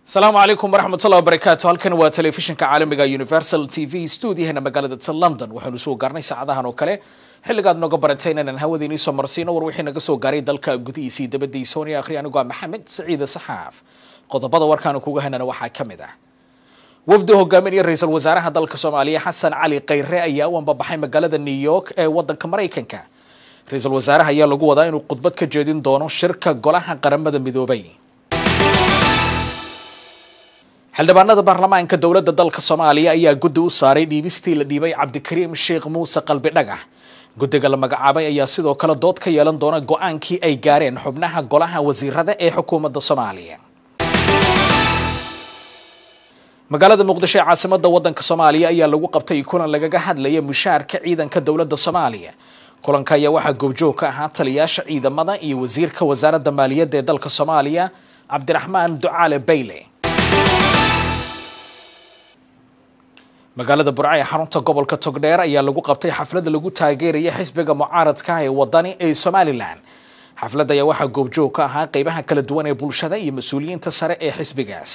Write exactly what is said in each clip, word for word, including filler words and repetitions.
السلام عليكم ورحمة الله وبركاته. هالكن waa telefishinka caalamiga Universal T V studio-hana magaalada London. waxaanu soo gaarnay saacadahan oo kale xilligaad nooga baratayna inaan hawadiina soo marsiino war wixii naga soo gaaray dalka gudihiisa dabadii Soomaaliya akhri anigu Maxamed Saciid Saxaaf. qodobada warkaan kuga hanana waxaa kamid ah wafdi hogaaminaya ra'iisul wasaaraha dalka Soomaaliya Xasan Cali Khayre ayaa u ambabaxay magaalada New York ee wadanka Mareykanka. ra'iisul wasaaraha ayaa lagu wadaa inuu khudbad ka jeedin doono shirka golaha qaramada midoobay. xildhibaanada baarlamaanka dawladda dalka Soomaaliya ayaa guddi u saaray dhiibistii la dhiibay Cabdikariim Sheekh Muuse Qalbi Dhagax. guddiga la magacaabay ayaa sidoo kale dood ka yeelan doona go'aankii ay gaareen xubnaha golaha wasiirada ee xukuumadda Soomaaliya. magaalada Muqdisho ee caasimadda wadanka Soomaaliya ayaa lagu qabtay kulan lagaga hadlayay mushaarka ciidanka dawladda Soomaaliya. kulanka ayaa waxaa goobjoog ka ahaa taliyaasha ciidamada iyo wasiirka wasaaradda maaliyadda ee dalka Soomaaliya Cabdiraxmaan Ducaale Bayle. magaalada Burco ee xarunta gobolka Togdheer ayaa lagu qabtay xaflad lagu taageerayay xisbiga mucaaradka ee wadani ee Somaliland. xafladda ayaa waxaa goobjoog ka ahaa qaybaha kala duwan ee bulshada iyo mas'uuliyiinta sare ee xisbigaas.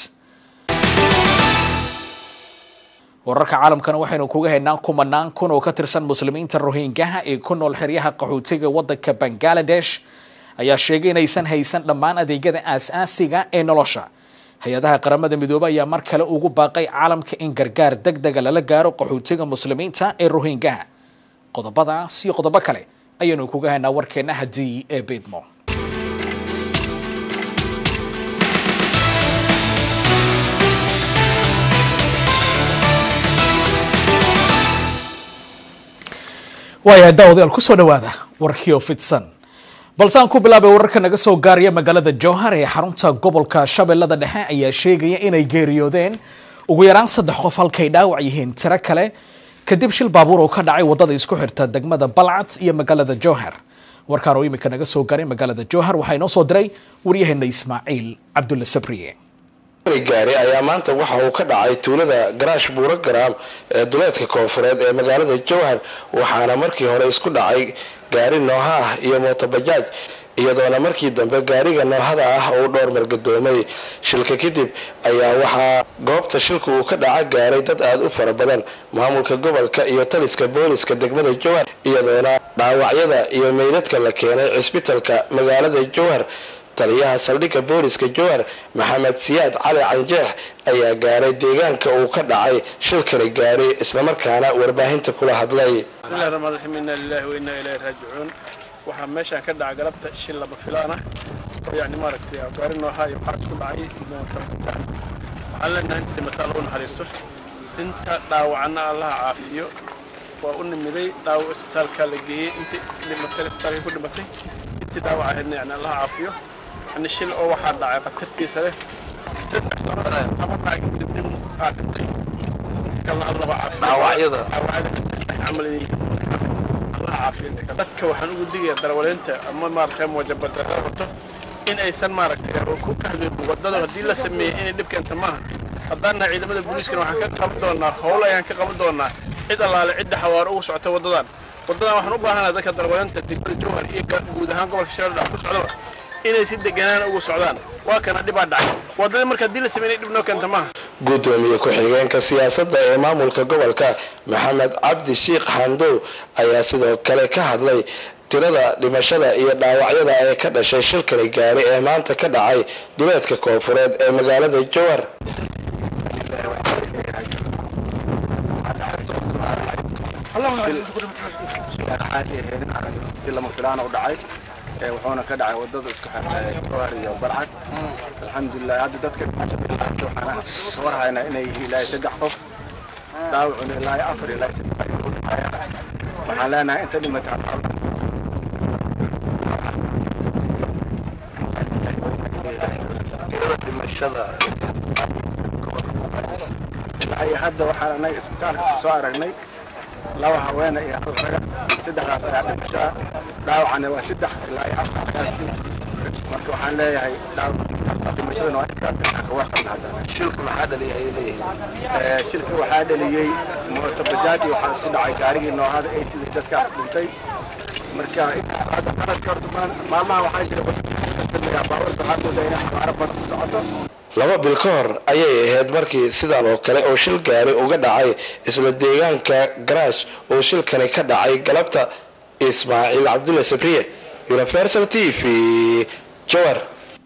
wararka caalamkana waxaynu kuga haynaa kumanaan kun oo ka tirsan muslimiinta Rohingya ee ku nool xeryaha qaxootiga wadanka Bangladesh ayaa sheegay inaysan haysan dhammaan adeegyada aasaasiga ee nolosha. hay-adaha qaramada midoobay ayaa mar kale ugu baaqay caalamka in gargaar degdeg ah lala gaaro qaxootiga muslimiinta ee Rohingya. qodobadaas iyo qodobo kale ayaynu kuga haynaa warkeena hadii ee Beedmo. waaya daawadayaal ku soo dhawaada warkii oo fidsan. balse aan ku bilaabay wararka naga soo gaaraya magaalada Jowhar ee xarunta gobolka Shabeellada Dhexe ayaa sheegaya inay geeriyoodeen ugu yaraan saddex qof halkay dhaawac yihiin tiro kale kadib shil baabuur oo ka dhacay wadada isku xirta degmada Balcad iyo magaalada Jowhar. warkaan oo imika naga soo gaaray magaalada Jowhar waxay noo soo diray waryaheena Ismaaciil Cabdulle Sabriye. gaari ayaa maanta waxa uu ka dhacay tuulada Garaash Buuro Garaam ee duleedka koonfureed ee magaalada Jowhar waxaana markii hore isku dhacay gaari nooha ah iyo mooto bajaaj iyadoona markii dambe gaariga noohada ah uu dhowr mar gadoomay. shilka kadib ayaa waxaa goobta shilku uu ka dhaca gaaray dad aad u fara badan maamulka gobolka iyo taliska booliska degmada Jowhar iyadoona dhaawacyada iyo meydadka la keenay cisbitaalka magaalada Jowhar. taliyaha saldhigga booliska Jowhar Maxamed Siyaad Cali Canjeex ayaa gaaray deegaanka uu ka dhacay shilkani gaaray isla markaana warbaahinta kula hadlay. bismillaahir rahmaanir rahiim inna lillahi wa inna ilayhi raaji'uun. waxa meesha ka dhacay galabta shil laba filaan ah oo yaani maaragtay gaari nooha iyo waxa isku dhacay waxaan leenahay inta mataalo naxariisto inta dhaawacna Allah caafiyo waa u nimiday dhaawac isbitaalka la geeyay inta dhimatay isbitaalka ku dhimatay inta dhaawacna yani Allah caafiyo. أنا الشيء أو واحد داعي قتلتي سله سنة خلاص أما معك بدين قاعد الله الله بعافية عوايده عوايده عملي الله عافية أنت كذاك وحنقول دقيقة ترى ولا أنت أما ما رخم وجبت رتبته إن أي سن ما ركت وكوك هذا وقدرنا هدي لا سمي إن نبكي أنت ما حضرنا عيد مدة البوليس كانوا حكى قبضونا هولا يعني كقبضونا عيد الله على عيد حوار وسعته وضدان وضدان وحنقول هنا ذاك ترى ولا أنت تقول الجوهر إيه جودها قبل الشهر ده بس على inay si deganaan ugu socdaan waa kana dhibaa dhacay wadada marka dil sameeyay dhibno kanta ma gudoomiye ku xigeenka siyaasadda ee maamulka gobolka Maxamed Cabdi Sheekh Xandow ayaa sidoo kale ka hadlay tirada dhimashada iyo dhaawacyada ay ka dhashay shilkani gaari ee maanta ka dhacay duleedka koonfureed ee magaalada Jowhar. وحنا كده على ودد اسكو حواري وبرعد الحمد لله هذا ددك waxaan warhayna inay ilaahay saddex qof daawacun ilaahay afar ilaahay saddex waxaan leenahay inta dhimatay dhimashada ay hadda waxaan anay isbitaalka soo aragnay laba haween iyo hal rag saddexdaas ayaa dhimashaa dhaawacna waa saddex ilaa iyo afar qaasti marka waxaan leeyahay dhaawac dhimashadana waa inta ka warqabna hadda shilku maxaa dhaliyay ay leeyahay shilku waxaa dhaliyay mooto bajaaj iyo waxa isku dhacay gaarigii noohada ay sidii dadkaas dhintay marka hadda qaladka horta maalmaha waxaa jira sameeyaa baawar waxaa doodaynaa xawaaro badan ku socoto laba bil ka hor ayay ahayd markii sidan oo kale oo shil gaari uga dhacay isla deegaanka garaash oo shilkani ka dhacay galabta. Ismaaciil Cabdulle Sabriye, Universal T V, Jowhar.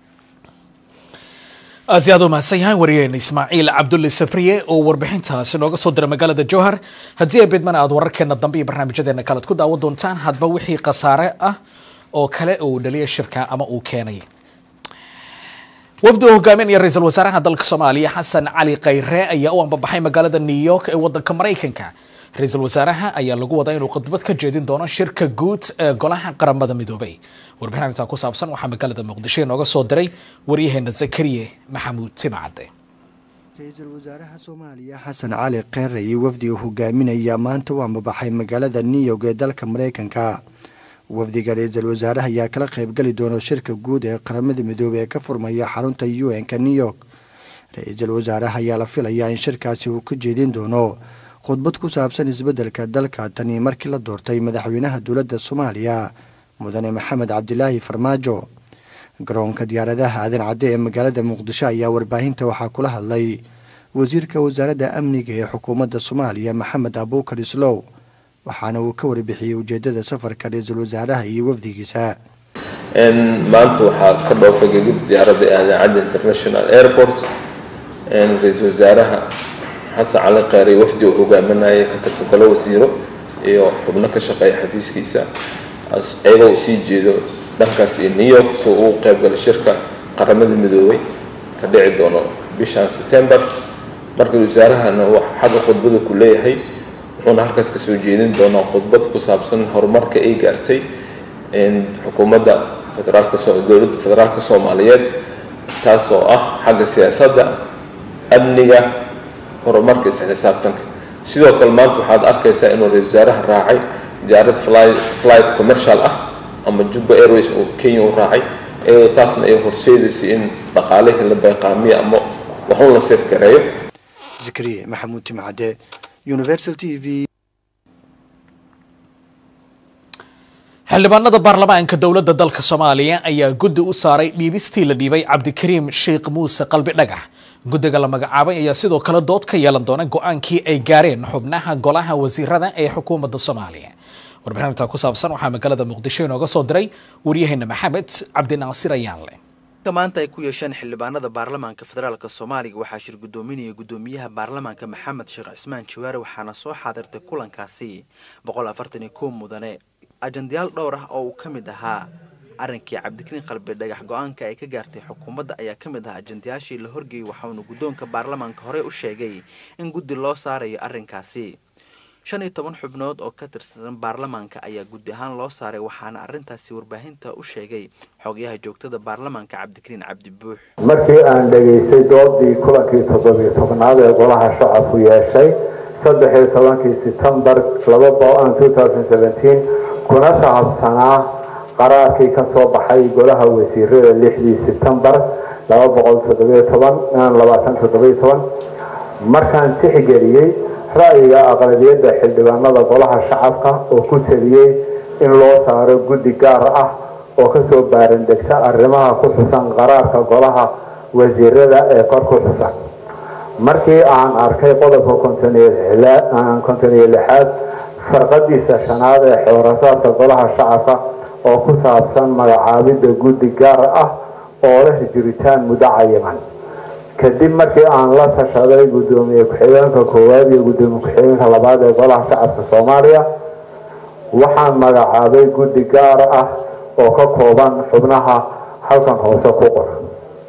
aad u mahadsan yahay wariyeen Ismaaciil Cabdulle Sabriye oo warbixintaasi nooga soo diray magaalada Jowhar. haddii ay bidman aad wararkeena dambe iyo barnaamijyadeena kale ku daawan doontaan hadba wixii khasaare ah oo kale uu dhaliyay shirka ama uu keenay. wafdi hogaaminaya ra'iisul wasaaraha dalka Soomaaliya Xasan Cali Khayre ayaa u ambabaxay magaalada New York ee wadanka Mareykanka. ra'iisul wasaaraha ayaa lagu wadaa inuu khudbad ka jeedin doono shirka guud ee golaha qaramada midoobay. warbixinta ku saabsan waxaa magaalada Muqdisho nooga soo diray wariyaheena Zakariye Maxamuud Timacade. ra'iisul wasaaraha Soomaaliya Xasan Cali Khayre iyo wafdiga hogaaminaya maanta u ambabaxay magaalada New York ee dalka Mareykanka. wafdiga ra'iisul wasaaraha ayaa kala qayb gali doona shirka guud ee qaramada midoobay ee ka furmaya xarunta U N-ka New York. ra'iisul wasaaraha ayaa la filayaa in shirkaasi uu ka jeedin doono khudbad ku saabsan isbeddelka dalka tani markii la doortay madaxweynaha dowladda Soomaaliya mudane Maxamed Cabdilaahi Farmaajo. garoonka diyaaradaha aadan cadde ee magaalada Muqdisho ayaa warbaahinta waxaa kula hadlay wasiirka wasaaradda amniga ee xukuumadda Soomaaliya Maxamed Abuukar Islow, waxaana uu ka warbixiyay ujeedada safarka ra'iisul wasaaraha iyo wafdigiisa. in maanta waxaa ka dhoofay gegida diyaaradda aadan cadde International Airport in ra'iisul wasaaraha Xasan Cali Khayre wafdi uu hogaaminayay ka tirsan golo wasiiro iyo xubno ka shaqeeya xafiiskiisa ayagoo sii jeedo dhankaas ee New York soo uu qayb galay shirka qaramada midoobay ka dhici doono bishan September. markii wasaarahana wax xagga khudbada ku leeyahay wuxuuna halkaas ka soo jeedin doonaa khudbad ku saabsan horumarka ay gaartay in xukuumadda federaalka soo dowladda federaalka Soomaaliyeed taas oo ah xagga siyaasadda amniga horumarka isla xisaabtanka. sidoo kale maanta waxaad arkaysaa inuu ra'iisul wasaaraha raacay diyaarad flight commercial ah ama Juba Airways oo Kenya u raacay ee taasna ay horseedaysay in dhaqaalaha la bayqaamiyo ama waxuu la seef gareeyo. Zakariye Maxamuud Timacade, Universal T V. xildhibaanada baarlamaanka dowladda dalka Soomaaliya ayaa guddi u saaray dhiibistii la dhiibay Cabdikariim Sheekh Muuse Qalbi Dhagax. guddiga la magacaabay ayaa sidoo kale dood ka yeelan doona go'aankii ay gaareen xubnaha golaha wasiirada ee xukuumadda Soomaaliya. warbixinta ku saabsan waxaa magaalada Muqdisho inooga soo diray wariyaheena Maxamed Cabdinaasir Ayaanle. maanta ay ku yeesheen xildhibaanada baarlamaanka federaalka Soomaaliya waxaa shir gudoominaya gudoomiyaha baarlamaanka Maxamed Sheekh Cismaan Jawaare waxaana soo xaadirtay kulankaasi boqol afartan iyo kow mudane. ajandayaal dhowr ah oo uu ka mid ahaa arrinkii Cabdikariim Qalbi Dhagax go'aanka ay ka gaartay xukuumadda ayaa ka mid ah ajandayaashii la horgeeyay waxaana gudoonka baarlamaanka hore u sheegay in guddi loo saarayo arrinkaasi. shan iyo toban xubnood oo ka tirsan baarlamaanka ayaa guddi ahaan loo saaray waxaana arrintaasi warbaahinta u sheegay xogayaha joogtada baarlamaanka Cabdikariim Cabdi Buux. markii aan dhageystay doodii kulankii toddoba iyo tobnaad ee golaha shacabku yeeshay saddex iyo tobankii September laba kun iyo seventeen kuna saabsanaa qaraarkii ka soo baxay golaha wasiirada lixdii September laba boqol toddoba iyo toban labaatan toddoba iyo toban markaan tixgeliyay ra'yiga aqlabiyadda xildhibaanada golaha shacabka oo ku taliyay in loo saaro guddi gaar ah oo ka soo baaran degta arrimaha ku xusan qaraarka golaha wasiirada ee kor ku xusan. markii aan arkay qodobka konton iyo lixaad farqadiisa shanaad ee xoorasaadka golaha shacabka oo ku saabsan magacaabidda guddi gaar ah oo leh jiritaan muddo cayiman. kadib markii aan la tashaday gudoomiye ku-xigeenka koowaad iyo gudoomiye ku-xigeenka labaad ee golaha shacabka Soomaaliya waxaan magacaabay guddi gaar ah oo ka kooban xubnaha halkan hoose ku qoran.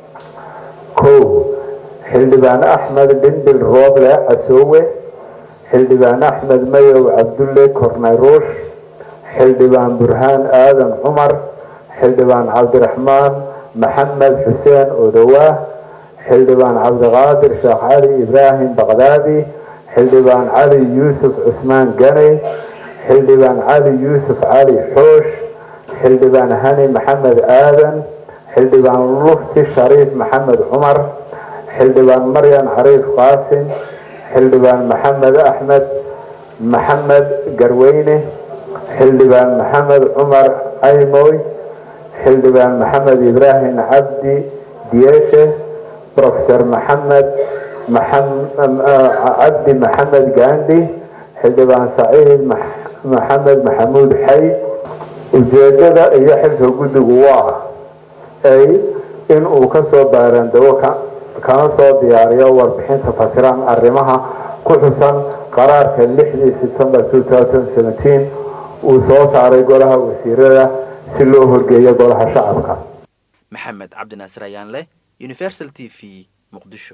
kow xildhibaan Axmed Dhimbil Rooble Casoowe, xildhibaan Axmed Mayow Cabdulle Kornayruush, xildhibaan Burhaan Aadan Cumar, xildhibaan Cabdiraxmaan Maxamed Xuseen Odowaa, xildhibaan Cabdiqaadir Sheekh Cali Ibraahim Baqdaadi, xildhibaan Cali Yuusuf Cusmaan Ganay, xildhibaan Cali Yuusuf Cali Xoosh, xildhibaan Hani Maxamed Aadan, xildhibaan Lufti Shariif Maxamed Cumar, xildhibaan Maryan Cariif Qaasim, xildhibaan Maxamed Axmed Maxamed Garweyne, xildhibaan Maxamed Cumar Aymoy, xildhibaan Maxamed Ibraahim Cabdi Diyeeshe, بروفيسور محمد محمد عبد محمد قاندي حلبان سعيد محمد محمود حي ujeedada iyo xilka guddigu waa ay in uu ka soo baarandego kana soo diyaariyo warbixinta fasiran arrimaha ku xusan qaraarka lixdii September two thousand seventeen uu soo saaray golaha wasiirada si loo horgeeyo golaha shacabka. maxamed cabdi naasir ayaan leh Universal T V Muqdisho.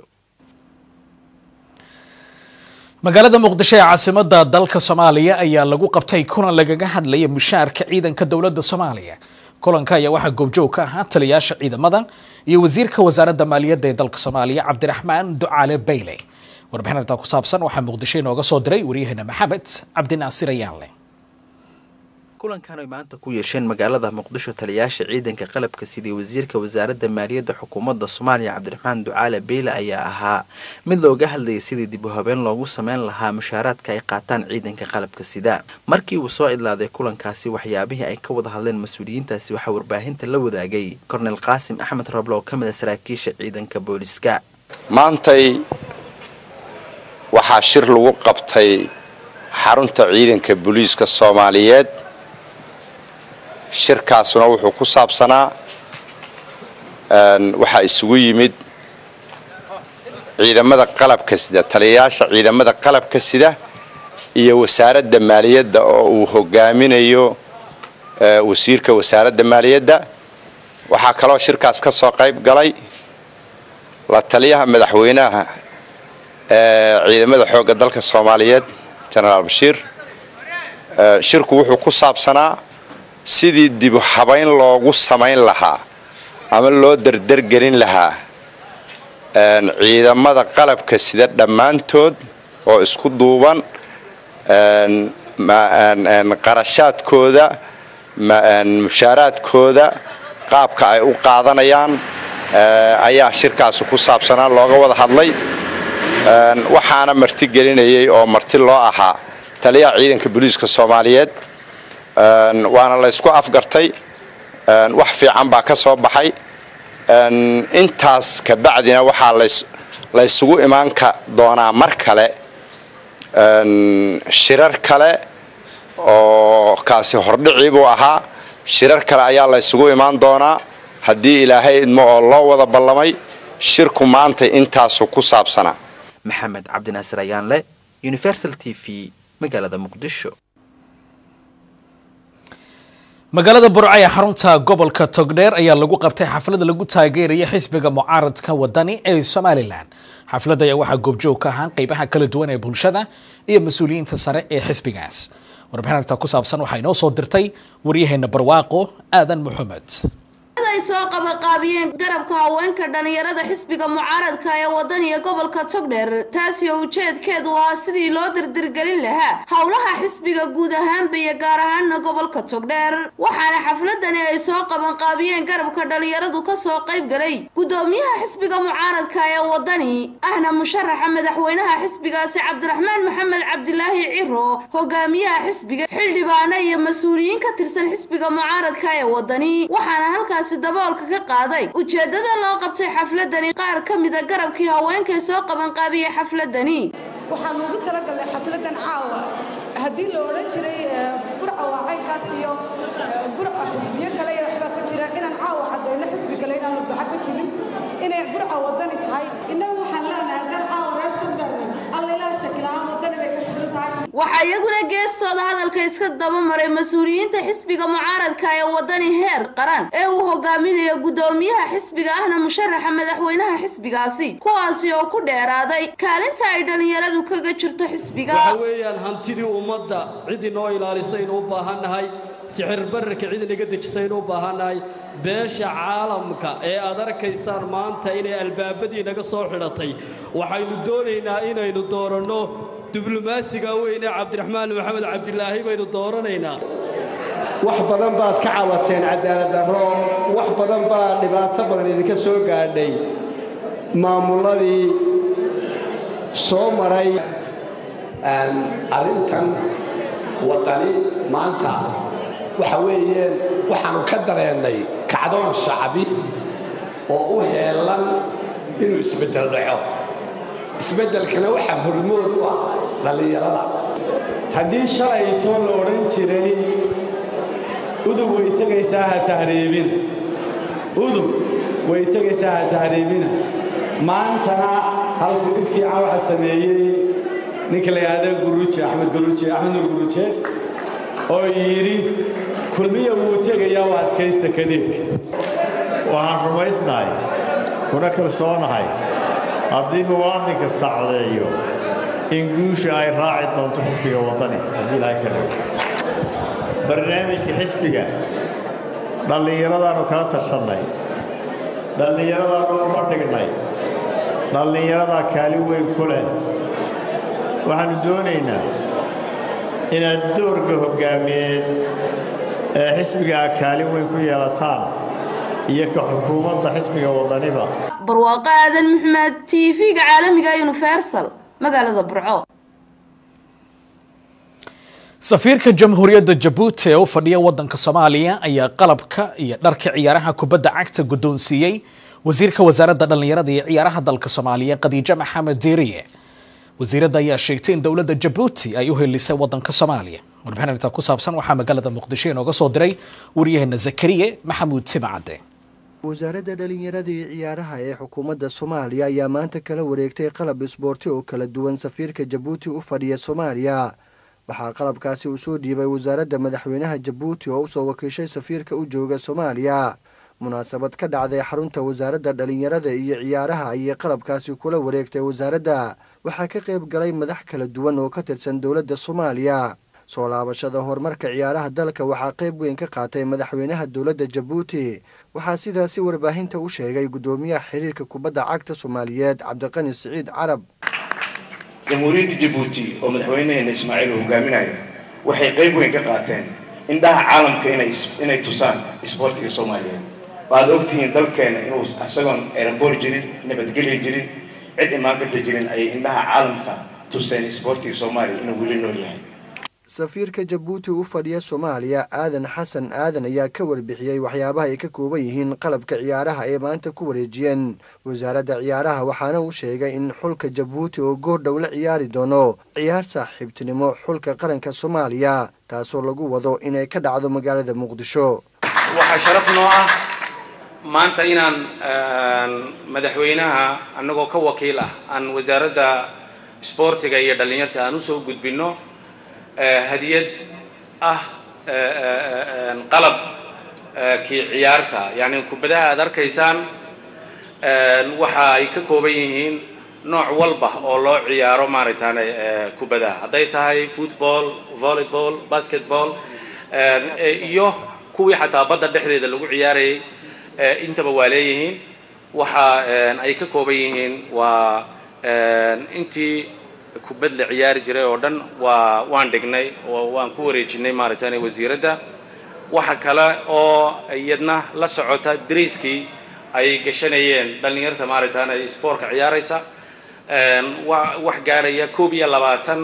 magaalada muqdisho ee caasimadda dalka Soomaaliya ayaa lagu qabtay kulan lagaga hadlayay mushaarka ciidanka dawladda Soomaaliya. kulanka ayaa waxa goobjoog ka ahaa taliyaasha ciidamada iyo wasiirka wasaaradda maaliyadda ee dalka Soomaaliya Cabdiraxmaan Ducaale Bayle. warbixinta ku saabsan waxa muqdisho inooga soo diray wariyahana Maxamed Cabdi Naasir Ayaale. kulankan ay maanta ku yeesheen magaalada Muqdisho taliyaasha ciidanka qalabka sida wasiirka wasaaradda maaliyadda xukuumadda Soomaaliya Cabdiraxmaan Ducaale Bayle ayaa ahaa mid looga hadlayay sidii dib u habeen loogu sameyn lahaa mushaaraadka ay qaataan ciidanka qalabka sida. markii uu soo idlaaday kulankaasi waxyaabihii ay ka wada hadleen mas'uuliyiintaasi waxa warbaahinta la wadaagay Colonel Qaasim Axmed Roble oo ka mid ah saraakiisha ciidanka booliska. maantay waxaa shir lagu qabtay xarunta ciidanka booliska Soomaaliyeed. shirkaasuna wuxuu ku saabsanaa waxa isugu yimid ciidamada qalabka sida taliyaasha ciidamada qalabka sida iyo wasaaradda maaliyadda oo uu hogaaminayo wasiirka wasaaradda maaliyadda. waxaa kaloo shirkaas ka soo qayb galay la taliyaha madaxweynaha ciidamada xoogga dalka Soomaaliyeed General Bashiir. shirku wuxuu ku saabsanaa sidii dib u habayn loogu sameyn lahaa ama loo dardar gelin lahaa ciidamada qalabka sida dhammaantood oo isku duuban qarashaadkooda mushaaraadkooda qaabka ay u qaadanayaan ayaa shirkaas ku saabsanaa looga wada hadlay. waxaana marti gelinayay oo marti loo ahaa taliyaha ciidanka booliska Soomaaliyeed. waana la isku afgartay wax fiican baa ka soo baxay. intaas ka bacdina waxa la isugu imaan ka doonaa mar kale shirar kale oo kaasi hordhici buu ahaa. shirar kale ayaa la isugu imaan doonaa haddii Ilaahay idmo oo loo wada ballamay. shirku maanta intaas ku saabsanaa. maxamed cabdi naasir ayaan leh Universal T V magaalada Muqdisho. magaalada Burco ee xarunta gobolka Togdheer ayaa lagu qabtay xaflad lagu taageerayo xisbiga mucaaradka wadani ee Somaliland. xafladda ayaa waxa goobjoog ka ahaa qaybaha kala duwan ee bulshada iyo mas'uuliyiinta sare ee xisbigaas. warbixinta ku saabsan waxa inoo soo dirtay wariyaheenna Barwaaqo Aadan Maxamed. ay soo qabaqaabiyeen garabka haweenka dhalinyarada xisbiga mucaaradka ee wadaniga gobolka Togdheer taasi oo ujeedkeedu waa sidii loo dirdirgelin lahaa hawlaha xisbiga guud ahaan iyo gaar ahaan gobolka Togdheer. waxaana xafladani ay soo qabaqaabiyeen garabka dhalinyaradu ka soo qayb galay gudoomiyaha xisbiga mucaaradka ee wadani ahna musharaxa madaxweynaha xisbigaasi Cabdiraxmaan Maxamed Cabdilaahi Ciro, hogaamiyaha xisbiga xildhibaano iyo mas'uuliyiin ka tirsan xisbiga mucaaradka ee wadani. waxaana halkaas daboolka ka qaaday ujeedada loo qabtay xafladani qaar ka mid ah garabkii haweenka soo qaban qaabiyay xafladani. waxaan ugu talagalay xafladan caawa haddii la oran jiray burca waacaykaas iyo burca xisbiyo kale iyo waxba ka jira inaan caawa cadayno xisbi kale inaan burca ka jirin inay burca wadani tahay. innagu waxaan leenahay dad caawa reer Togdheer alla ilaa shakilaa wadani bay ka shaqeyn tahay. waxaa iyaguna geestooda hadalka iska daba maray mas'uuliyiinta xisbiga mucaaradka ee wadani heer qaran ee uu hogaaminayo gudoomiyaha xisbiga ahna musharaxa madaxweynaha xisbigaasi, kuwaasi oo ku dheeraaday kaalinta ay dhalinyaradu kaga jirto xisbiga. waxa weeyaan hantidii ummadda cid inoo ilaalisay inuu u baahannahay, sicir bararka cid inaga dejisay inuu u baahannahay, beesha caalamka ee aad arkaysaan maanta inay albaabadii naga soo xidhatay. waxaynu doonaynaa inaynu dooranno diblomaasiga weyn ee Cabdiraxmaan Maxamed Cabdilaahi baynu dooranaynaa. wax badan baad ka cawateen cadaalad darro, wax badan baa dhibaato badan idinka soo gaadhay maamuladii soo maray. arrintan wadani maanta waxa weeyeen waxaanu ka dareennay kacdoon shacbi oo u heelan inuu isbeddel dhaco isbeddelkana waxaa hormood u ah dhallinyarada haddii shalaytoo la odhan jiray udug way tegaysaa ha tahriibina udug way tegaysaa ha tahriibina maantana halku dhig fiican waxaa sameeyey ninka la yidhaahdo guruuje axmed guruuje axmed nur guruuje oo yidhi kulmiya wuu tegayaa waa adkaysta kadeedka waxaan rumaysnahay kuna kalsoonahay haddii muwaadin kasta codeeyo in guusha ay raaci doonto xisbiga waddani haddii ilaahay ka dhigo barnaamijka xisbiga dhallinyaradaannu kala tashannay dhallinyaradaannu uma dhignay dhallinyaradaa kaalin weyn ku leh waxaannu doonaynaa inaad doorka hoggaamiyeed ee xisbiga a kaalin weyn ku yeelataan iyo ka xukuumadda xisbiga waddaniba barwaaqo aadan maxmed t v-ga caalamiga universal magaalada burco safiirka jamhuuriyadda jabuuti ee u fadhiya waddanka soomaaliya ayaa qalabka iyo dharka ciyaaraha kubadda cagta guddoonsiiyey wasiirka wasaaradda dhallinyarada iyo ciyaaraha dalka soomaaliya khadiijo maxamed diiriye wasiiradda ayaa sheegtay in dowladda jabuuti ay u helisay waddanka soomaaliya warbixin intaa ku saabsan waxaa magaalada muqdisho inooga soo diray waryaheena zakariye maxamuud simacade wasaaradda dhalinyarada iyo ciyaaraha ee xukuumadda soomaaliya ayaa maanta kala wareegtay qalab isboorti oo kala duwan safiirka jabuuti u fadhiya soomaaliya waxaa qalabkaasi uu soo dhiibay wasaaradda madaxweynaha jabuuti oo usoo wakiishay safiirka u jooga soomaaliya munaasabad ka dhacday xarunta wasaaradda dhalinyarada iyo ciyaaraha ayay qalabkaasi kula wareegtay wasaaradda waxaa ka qayb galay madax kala duwan oo ka tirsan dowladda soomaaliya soo laabashada horumarka ciyaaraha dalka waxaa qayb weyn ka qaatay madaxweynaha dowladda jabuuti waxaa sidaasi warbaahinta u sheegay guddoomiyaha xiriirka kubadda cagta soomaaliyeed cabdiqani siciid carab jamhuuriyadda jabuuti oo madaxweynaheena ismaaciil uu hogaaminayo waxay qayb weyn ka qaateen indhaha caalamka inay inay tusaan isboortiga soomaaliyeed waad ogtihiin dalkeena inuu isagoon eeraboor jirin nabadgelyo jirin cid imaan karta jirin ayay indhaha caalamka tuseen isboortiga soomaaliya inuu weli nool yahay safiirka jabuuti u fadhiya soomaaliya aadan xasan aadan ayaa ka warbixiyey waxyaabaha ay ka kooban yihiin qalabka ciyaaraha ay maanta ku wareejiyeen wasaaradda ciyaaraha waxaana uu sheegay in xulka jabuuti oo goordhow la ciyaari doono ciyaar saaxiibtinimo xulka qaranka soomaaliya taasoo lagu wado inay ka dhacdo magaalada muqdisho waxaa sharaf noo ah maanta inaan madaxweynaha annagoo ka wakiil ah aan wasaaradda isboortiga iyo dhallinyarta aan usoo gudbinno hadiyad ah qalab kii ciyaarta yani kubadaha aad arkaysaan waxa ay ka kooban yihiin nooc walba oo loo ciyaaro maaragtaan kubadaha hadday tahay football volleyball basketball iyo kuwii xataa badda dhexdeeda lagu ciyaarayay intaba waa leeyihiin waxa ay ka kooban yihiin waa intii kubad la ciyaari jiray oo dhan waa waan dhignay oo waan ku wareejinay maaragtaan wasiiradda waxa kale oo iyadna la socota dariiskii ay gashanayeen dhallinyarta maaragtaan ay isboortka ciyaaraysa wax gaaraya koob iyo labaatan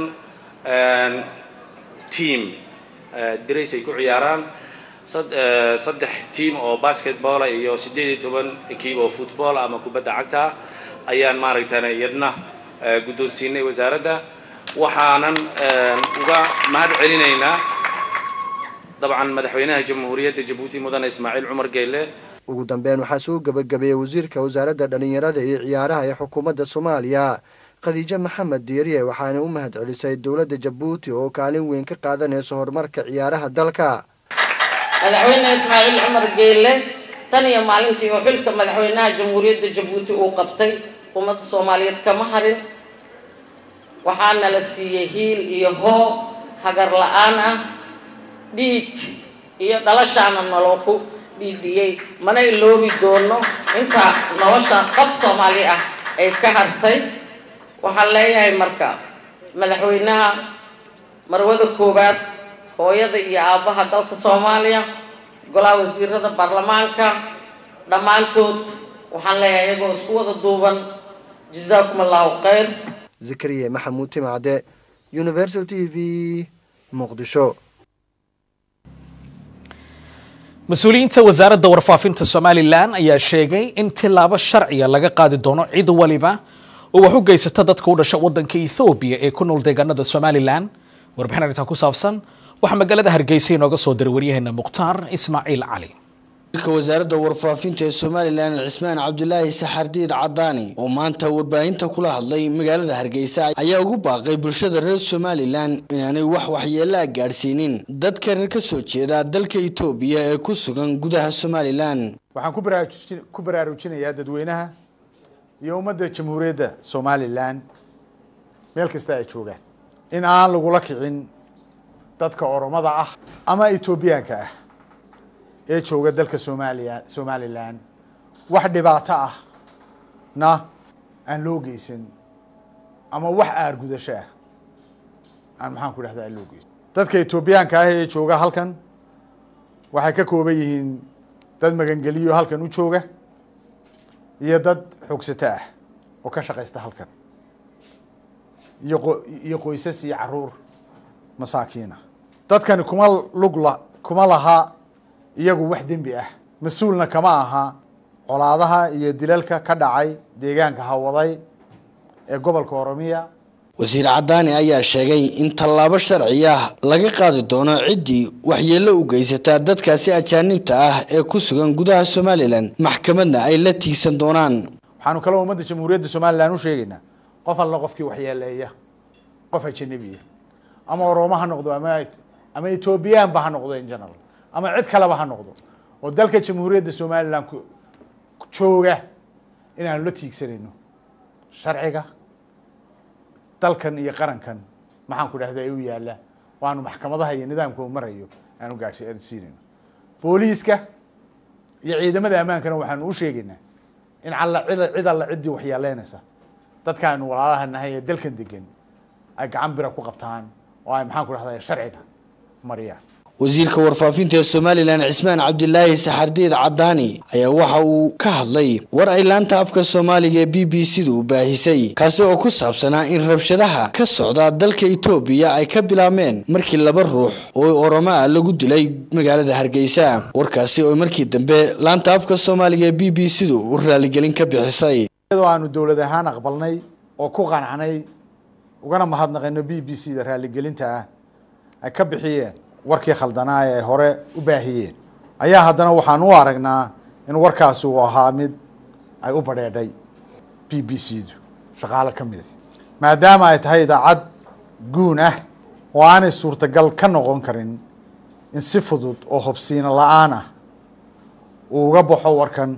team dariis ay ku ciyaaraan saddex team oo basketball iyo siddeed iyo toban kiib oo football ama kubadda cagta ayaan maaragtaan iyadna guddoonsiinay wasaaradda waxaanan uga mahad celinaynaa dabcan madaxweynaha jamhuuriyadda jabuuti mudane ismaaciil cumar geyle ugu dambeyn waxaa soo gabagabeeyey wasiirka wasaaradda dhalinyarada iyo ciyaaraha ee xukuumadda soomaaliya khadiijo maxamed diiriye waxaana u mahad celisay dowladda jabuuti oo kaalin weyn ka qaadanayso horumarka ciyaaraha dalka madaxweyne ismaaciil cumar geyle tan iyo maalintii oo xilka madaxweynaha jamhuuriyadda jabuuti uu qabtay ummadda soomaaliyeed kama harin waxaana la siiyey hiil iyo hoo hagar la-aan ah dhiig iyo dhalashaana naloo ku dhiidhiyey mana iloobi doono inta nolosha qof soomaali ah ay ka hartay waxaan leeyahay marka madaxweynaha marwada koowaad hooyada iyo aabbaha dalka soomaaliya golaha wasiirada baarlamaanka dhammaantood waxaan leeyahay iyagoo isku wada duuban jazaakum allahu khayr zakariye maxamuud timacde universal t v muqdisho mas-uuliyiinta wasaaradda warfaafinta Somaliland ayaa sheegay in tilaabo sharciya laga qaadi doono cid waliba oo wax u geysata dadka u dhashay wadanka Ethiopia ee ku nool deegaanada Somaliland. warbixin arrinta ku saabsan waxa magaalada Hargeysa inooga soo diray waryaheena Muqtaar Ismaaciil Cali. wasaaradda warfaafinta ee Somaliland Cismaan Cabdullaahi Saxardiid Cadaani oo maanta warbaahinta kula hadlay magaalada Hargeysa ayaa ugu baaqay bulshada reer Somaliland inaanay wax waxyeello gaarsiinin dadka reer ka soo jeeda dalka Itoobiya ee ku sugan gudaha Somaliland. waxaan ku baraarujin ku baraarujinayaa dadweynaha iyo ummadda jamhuuriyadda Somaliland meel kasta ay joogaan in aan lagu la kicin dadka Oromada ah ama Itoobiyaanka ah ee jooga dalka Soomaaliya Somaliland wax dhibaato ah na aan loo geysan ama wax aar gudasho ah aan maxaan ku dhahdaa loo geysan dadka Itoobiyaanka ah ee jooga halkan waxay ka kooban yihiin dad magangeliyo halkan u jooga iyo dad xogsata ah oo ka shaqeysta halkan iyo iyo qoysas iyo caruur masaakiina dadkan kuma lug la kuma laha iyagu wax dembi ah mas'uulna kama aha colaadaha iyo dilalka ka dhacay deegaanka Hawaday ee gobolka Oromiya. wasiir Cadaani ayaa sheegay in tallaabo sharci ah laga qaadi doono cidii waxyeello u geysata dadkaasi ajaanibta ah ee ku sugan gudaha Somaliland maxkamadna ay la tiigsan doonaan. waxaanu kala ummadda jamhuuriyadda Somaliland u sheegaynaa qof alla qofkii waxyeeleeya qof ajnabi ah ama Oromo ha noqdo ama ama Etoobiyaan ba ha noqdo in general ama cid kale ba ha noqdo oo dalka jamhuuriyadda Somaliland ku jooga inaan la tiigsanayno sharciga dalkan iyo qarankan maxaan ku dhahdaa ay u yaala waanu maxkamadaha iyo nidaamka uu marayo aanu gaarsiinayno booliiska iyo ciidamada amaankana waxaan u sheegaynaa in alla cid cid alla cidii waxyeeleynaysa dadkaan walaalaha nahay ee dalkan degan ay gacan bira ku qabtaan oo ay maxaan ku dhahdaa sharciga mariyaan. wasiirka warfaafinta ee Somaliland Cismaan Cabdullaahi Saxardiid Cadaani ayaa waxa uu ka hadlay war ay laanta afka Soomaaliga ee B B C du baahisay kaasi oo ku saabsanaa in rabshadaha ka socda dalka Itoobiya ay ka bilaabeen markii laba ruux oo Oromo ah lagu dilay magaalada Hargeysa. warkaasi oo markii dambe laanta afka Soomaaliga ee B B C du u raaligelin ka bixisay. iyadoo aanu dawlad ahaan aqbalnay oo ku qanacnay ugana mahadnaqayno B B C da raaligelinta ah ay ka bixiyeen warkii khaldanaa ee hore u baahiyeen ayaa haddana waxaan u aragnaa in warkaasi uu ahaa mid ay u badheedhay B B C du shaqaale ka mid maadaama ay tahay idaacad guun ah oo aanay suurtagal ka noqon karin in si fudud oo hubsiina la'aan ah uu uga baxo warkan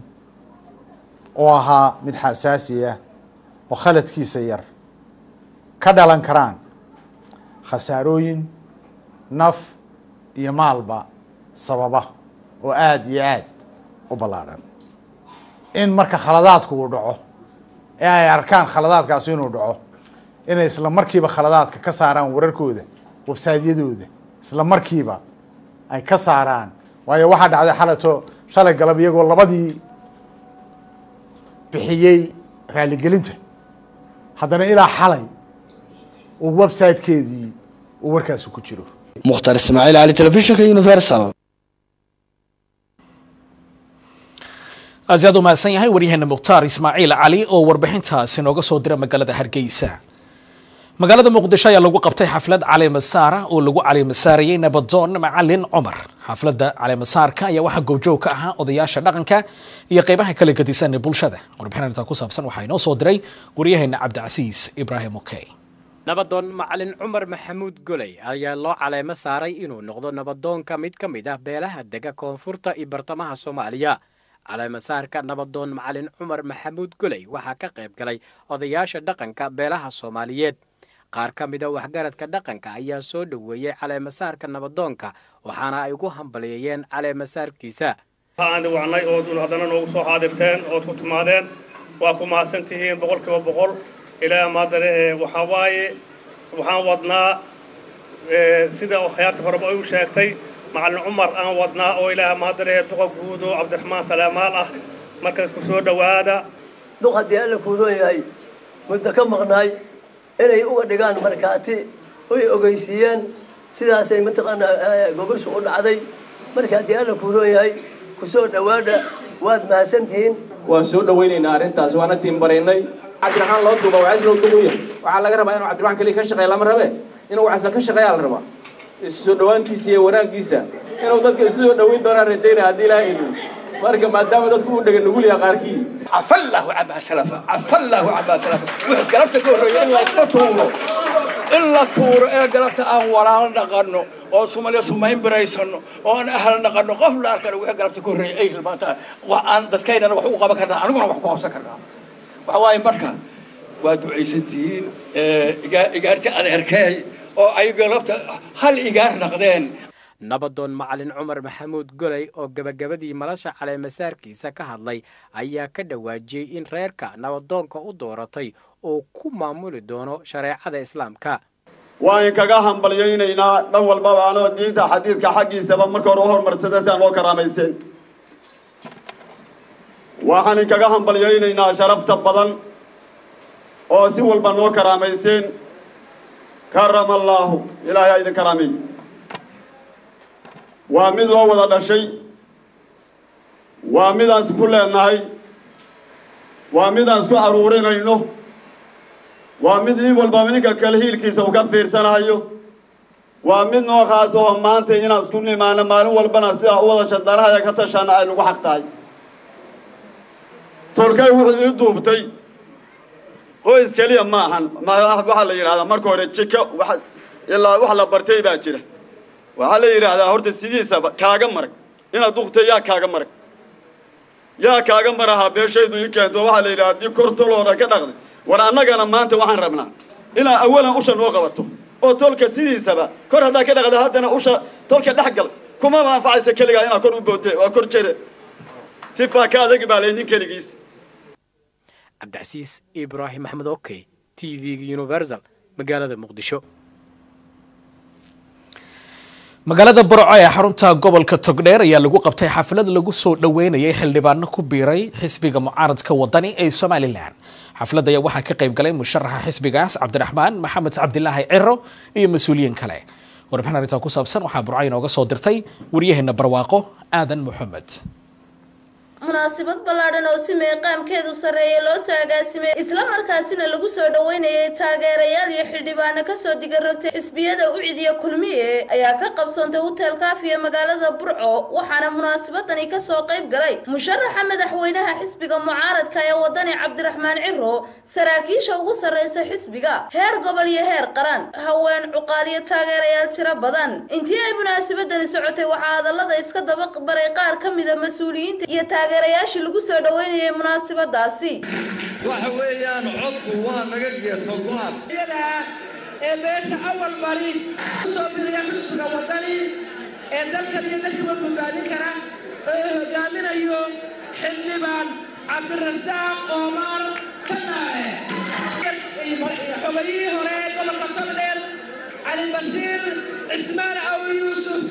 oo ahaa mid xasaasi ah oo khaladkiisa yar ka dhalan karaan khasaarooyin naf iyo maalba sababa oo aad iyo aad u ballaaran in marka khaladaadku uu dhaco ee ay arkaan khaladaadkaas inuu dhaco inay isla markiiba khaladaadka ka saaraan wararkooda website-yadooda isla markiiba ay ka saaraan waayo waxa dhacday xalato shalay galab iyagoo labadii bixiyay raaligelinta haddana ilaa xalay uu website-keedii uu warkaasi ku jiro. Muqtaar Ismaaciil Cali telefishinka Universal. aad u mahadsan yahay waryaheena Muqtaar Ismaaciil Cali oo warbixintaasi nooga soo diray magaalada Hargeysa. magaalada Muqdisho ayaa lagu qabtay xaflad caleema saara oo lagu caleema saarayay nabadoon Macalin Cumar. xafladda caleema saarka ayaa waxa goobjoog ka ahaa odayaasha dhaqanka iyo qaybaha kala gedisan ee bulshada. warbixinta ku saabsan waxa inoo soo diray waryaheena Cabdicasiis Ibraahim Okay. nabadoon Macalin Cumar Maxamuud Goley ayaa loo caleema saaray inuu noqdo nabadoonka mid ka mid ah beelaha dega koonfurta iyo bartamaha Soomaaliya. caleema saarka nabadoon Macalin Cumar Maxamuud Goley waxaa ka qayb galay odayaasha dhaqanka beelaha Soomaaliyeed. qaar ka mid ah waxgaradka dhaqanka ayaa soo dhaweeyay caleema saarka nabadoonka waxaana ay ugu hambalyeeyeen caleema saarkiisa. waxaan wacnay oo haddana noogu soo xaadirteen oo ku timaadeen waa ku mahadsantihiin boqolkiiba boqol. ilaa maadare waxa waaye waxaan wadnaa sida khiyaarta horeba ay u sheegtay Macalin Cumar aan wadnaa oo ilaa maadare duqa guud oo Cabdiraxmaan Salaamaal ah markaas ku soo dhawaada duqa diyaal ku rooyay muddo ka maqnaay inay uga dhigaan markaati oo ay ogeysiyeen sidaas ay mataqaana gogosha u dhacday marka haddii alla kuu rooyahay kusoo dhowaada waad mahadsantihiin waan soo dhawaynaynaa arrintaas waana tiimbaraynay cabdiraxmaan loo duuba wacays loo duubayo waxaa laga rabaa inuu cabdiraxmaan kaliya ka shaqeeya lama rabe inuu wacaysla ka shaqeeyaa la rabaa isu soo dhowaantiisa iyo wanaaggiisa inuu dadka isu soo dhoweyn doonaan rajaynaya haddii ilaahay idin marka maadaama dadku u dhega nugul yaha qaarkii cafallahu cabaa salafa cafallahu cabaa salafa wuxuu galabta ka horreeyay in la iska tuuro in la tuuro ee galabta aan walaalo dhaqanno oo Soomaaliya sumayn baraysano oo aan ahal dhaqanno qof la arkana wuxuu galabta ka horreeyay ay hilmaanta wax aan dadkayna wax u qaban karnaa aniguna wax ku qabsan karnaa waxa waaye marka waa ducaysantiin ee igaarta adeerkay oo ay galabta hal igaar naqdeen nabadoon macalin cumar maxamuud golay oo gabagabadii malasha caleemasaarkiisa ka hadlay ayaa ka dhawaajiyay in reerka nabadoonka u dooratay oo ku maamuli doono shareecada islaamka waan kaga hambalyaynaynaa dhan walbaba anoo diinta xadiidka xaggiisaba marka hore u hormarsada si aan loo karaamaysan waxaan kaga hambalyaynaynaa sharafta badan oo si walba noo karaamaysan karama allaahu ilaahay idin karaamay waa mid loo wada dhashay waa midaan ku leenahay waa midaan isku aruurinayno waa mid nin walba ninka kale hiilkiisa uu ka fiirsanayo waa mid noo khaas oo maanta inaan isku nimaano maalin walbana sida u wada shadanaha ka tashana ay lagu xaq tahay tolkay wuxuu ii duubtay qoys kaliya ma ahan waxa la yiraahdaa marka hore jiko waxa ilaa wax la bartay baa jira waxa la yiraahdaa horta sidiisaba kaaga marag inaad duqtay yaa kaaga marag yaa kaaga maraha beeshaydu ii keento waxa la yiraahdaa kortoloona ka dhaqday war annagana maanta waxaan rabnaa ilaa awalan usha noo qabato oo tolka sidiisaba kor hadaa ka dhaqda haddana usha tolka dhaxgal kuma manfaacaysa kaliya inaad kor u boodtay waa kor jere tifaa ka adag baa leeyin kaligiis cabdicasiis ibraahim axmed okey t v-ga universal magaalada muqdisho magaalada Burco ee xarunta gobolka Togdheer ayaa lagu qabtay xaflad lagu soo dhaweynayay xildhibaano ku biiray xisbiga mucaaradka wadani ee Soomaaliland xafladda ayaa waxaa ka qayb galay musharaxa xisbigaas Cabdiraxmaan Maxamed Cabdilaahi Ciro iyo mas'uuliyiin kale warbixin arrinta ku saabsan waxaa Burco inooga soo dirtay wariyaheena Barwaaqo Aadan Maxamed munaasabad ballaadhan oo si meeqaamkeedu sareeyay loo soo agaasimay isla markaasina lagu soo dhaweynayay taageerayaal iyo xildhibaano ka soo digarrogtay xisbiyada u cidiya kulmiye ayaa ka qabsoontay hotel kaafiya magaalada Burco waxaana munaasabadani ka soo qayb galay musharaxa madaxweynaha xisbiga mucaaradka ee wadani Cabdiraxmaan Ciro saraakiisha ugu sareysa xisbiga heer gobol iyo heer qaran haween cuqaal iyo taageerayaal tiro badan intii ay munaasabadani socotay waxaa hadallada iska daba baray qaar ka mid ah mas'uuliyiinta iyo taageerayaashii lagu soo dhaweynayay munaasabadaasi waxa weeyaan codku waa naga geerto go'an ee beesha awal bari soo bixiya xisbiga wadani ee dalka iyo dadka badbaadin kara ee hogaaminayo xildhibaan Cabdirasaaq Omar Sanaare xogayihii hore gobolka Togdheer Cali Bashiir Cismaan Aw Yuusuf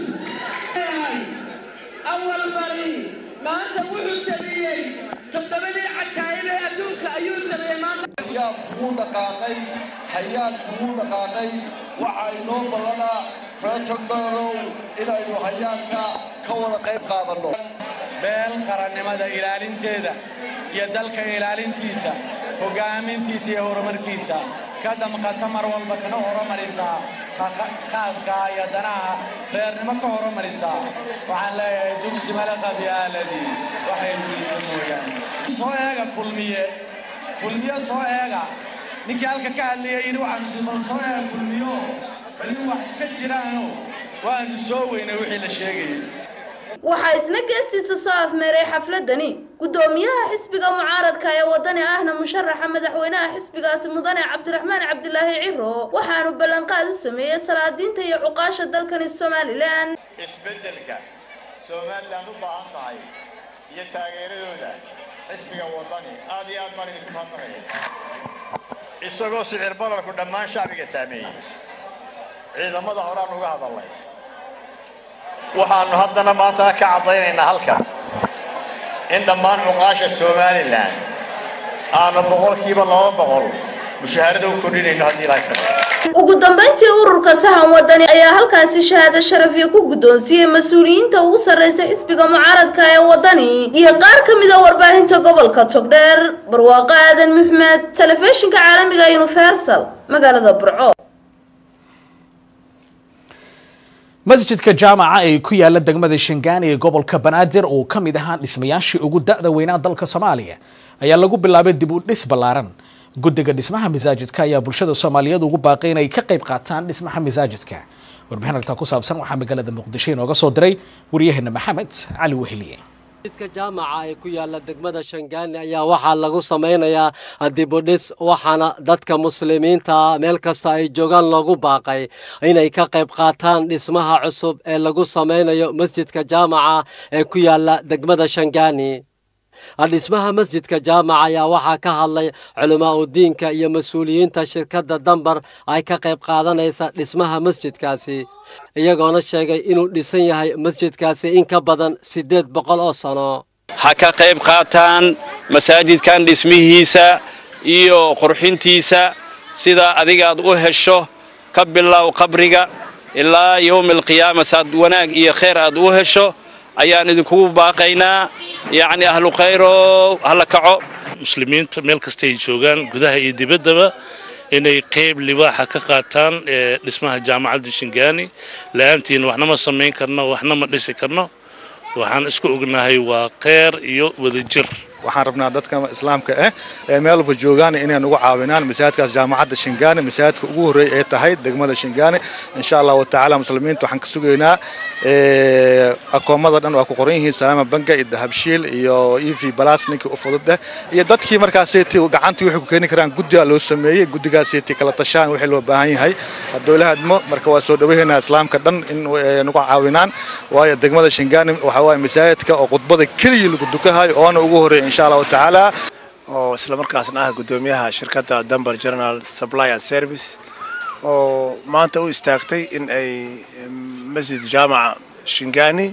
awal bari maanta wuxuu tabiyey todobadii cajaayib ee adduunka ayuu tabiyey maanta hayaa kugu dhaqaaqay hayaa kugu dhaqaaqay waxa inoo ballanaa reetogdorow inaynu hayaanka ka wada qayb qaadanno beel qarannimada ilaalinteeda iyo dalka ilaalintiisa hogaamintiisa iyo horumarkiisa ka damqata mar walba kana horumarisaa khaaska iyo danaha reernimo ka horumarisaa waxaan leeyahay dugsi mala qabyaaladii waxay guulaysan mooyaan soo eega kulmiye kulmiye soo eega ninkii halka ka hadlayay yidhi waxaanu siibal soo eega kulmiyo bali wax ka jiraano waanu soo weynay wixii la sheegayay waxaa isna geestiisa soo afmeeray xafladani gudoomiyaha xisbiga mucaaradka ee wadani ahna musharaxa madaxweynaha xisbigaasi mudane Cabdiraxmaan Cabdilaahi Ciro waxaanu ballanqaad u sameeyay salaadiinta iyo cuqaasha dalkani Soomaaliland isbedelka Soomaaliland u baahan tahay iyo taageeradooda xisbiga wadani aad iyo aad baan idinku mahadnaqayaa isagoo sicir bararku dhammaan shacbiga saameeyay ciidamada horaan uga hadalay waxaanu haddana maanta ka cadaynaynaa halkan in dhammaan muqaasha Soomaaliland aanu boqolkiiba laba boqol mushaharada u kordhinayno haddii la ka ugu dambeyntii ururka sahan wadani ayaa halkaasi shahaado sharafyo ku guddoonsiiyey mas-uuliyiinta ugu sarreysa xisbiga mucaaradka ee wadani iyo qaar ka mid a warbaahinta gobolka togdheer. barwaaqo aadan maxmed, telefishinka caalamiga universal, magaalada burco. masjidka jaamaca ee ku yaala degmada Shangaani ee gobolka Banaadir oo ka mid ahaan dhismayaashii ugu da'da weynaa dalka Soomaaliya ayaa lagu bilaabay dib u dhis ballaaran. guddiga dhismaha masaajidka ayaa bulshada Soomaaliyeed ugu baaqay inay ka qayb qaataan dhismaha masaajidka. warbixin arrinta ku saabsan waxaa magaalada Muqdisho inooga soo diray wariyaheena Maxamed Cali Weheliye. masjidka jaamaca ee ku yaala degmada Shangaani ayaa waxaa lagu sameynayaa dib u dhis, waxaana dadka muslimiinta meel kasta ay joogaan loogu baaqay inay ka qayb qaataan dhismaha cusub ee lagu sameynayo masjidka jaamaca ee ku yaala degmada Shangaani. dhismaha masjidka jaamaca ayaa waxaa ka hadlay culamaa u diinka iyo mas-uuliyiinta shirkadda Dambar ay ka qayb qaadanaysa dhismaha masjidkaasi, iyagoona sheegay inuu dhisan yahay masjidkaasi in ka badan siddeed boqol oo sano. ha ka qayb qaataan masaajidkan dhismihiisa iyo qurxintiisa sida adiga aad u hesho ka bilow qabriga ilaa yawmil qiyaama saad wanaag iyo khayr aad u hesho ayaan idinku baaqaynaa. يعني أهل خيرو هلا كعو مسلمين مeel kasta ay joogaan gudaha iyo dibaddaba inay qayb libaaxa ka qaataan dhismaha jaamacadda Shangaani. laantiin waxna ma sameyn karno, waxna ma dhisi karno. waxaan isku ognahay waa khayr iyo wadajir. waxaan rabnaa dadka islaamka ah ee meel walba joogaan inay nagu caawinaan masaajidkaas jaamacadda Shangaani, masaajidka ugu horeeyay ee tahay degmada Shangaani. insha Allah ta'ala muslimiinta waxaan ka sugaynaa ee akoomada dhan waa ku qoran yihiin Salaama Banka iyo Dahabshiil iyo E V Plus ninka u fudud iyo dadkii markaas ay gacantii waxay ku keeni karaan guddiga loo sameeyay. guddigaas ay kala tashaan wixii loo baahan yahay dawladnimo. marka waa soo dhaweynaa islaamka dhan in nagu caawinaan, waayo degmada Shangaani waxa waa masaajidka oo khudbada kaliya lagu dukahayo oo ugu horeeyay insha Allah ta'ala oo isla markaasna ah gudoomiyaha shirkadda Dambar General Supply and Service oo maanta u istaagtay in ay masjid jaamaca Shangaani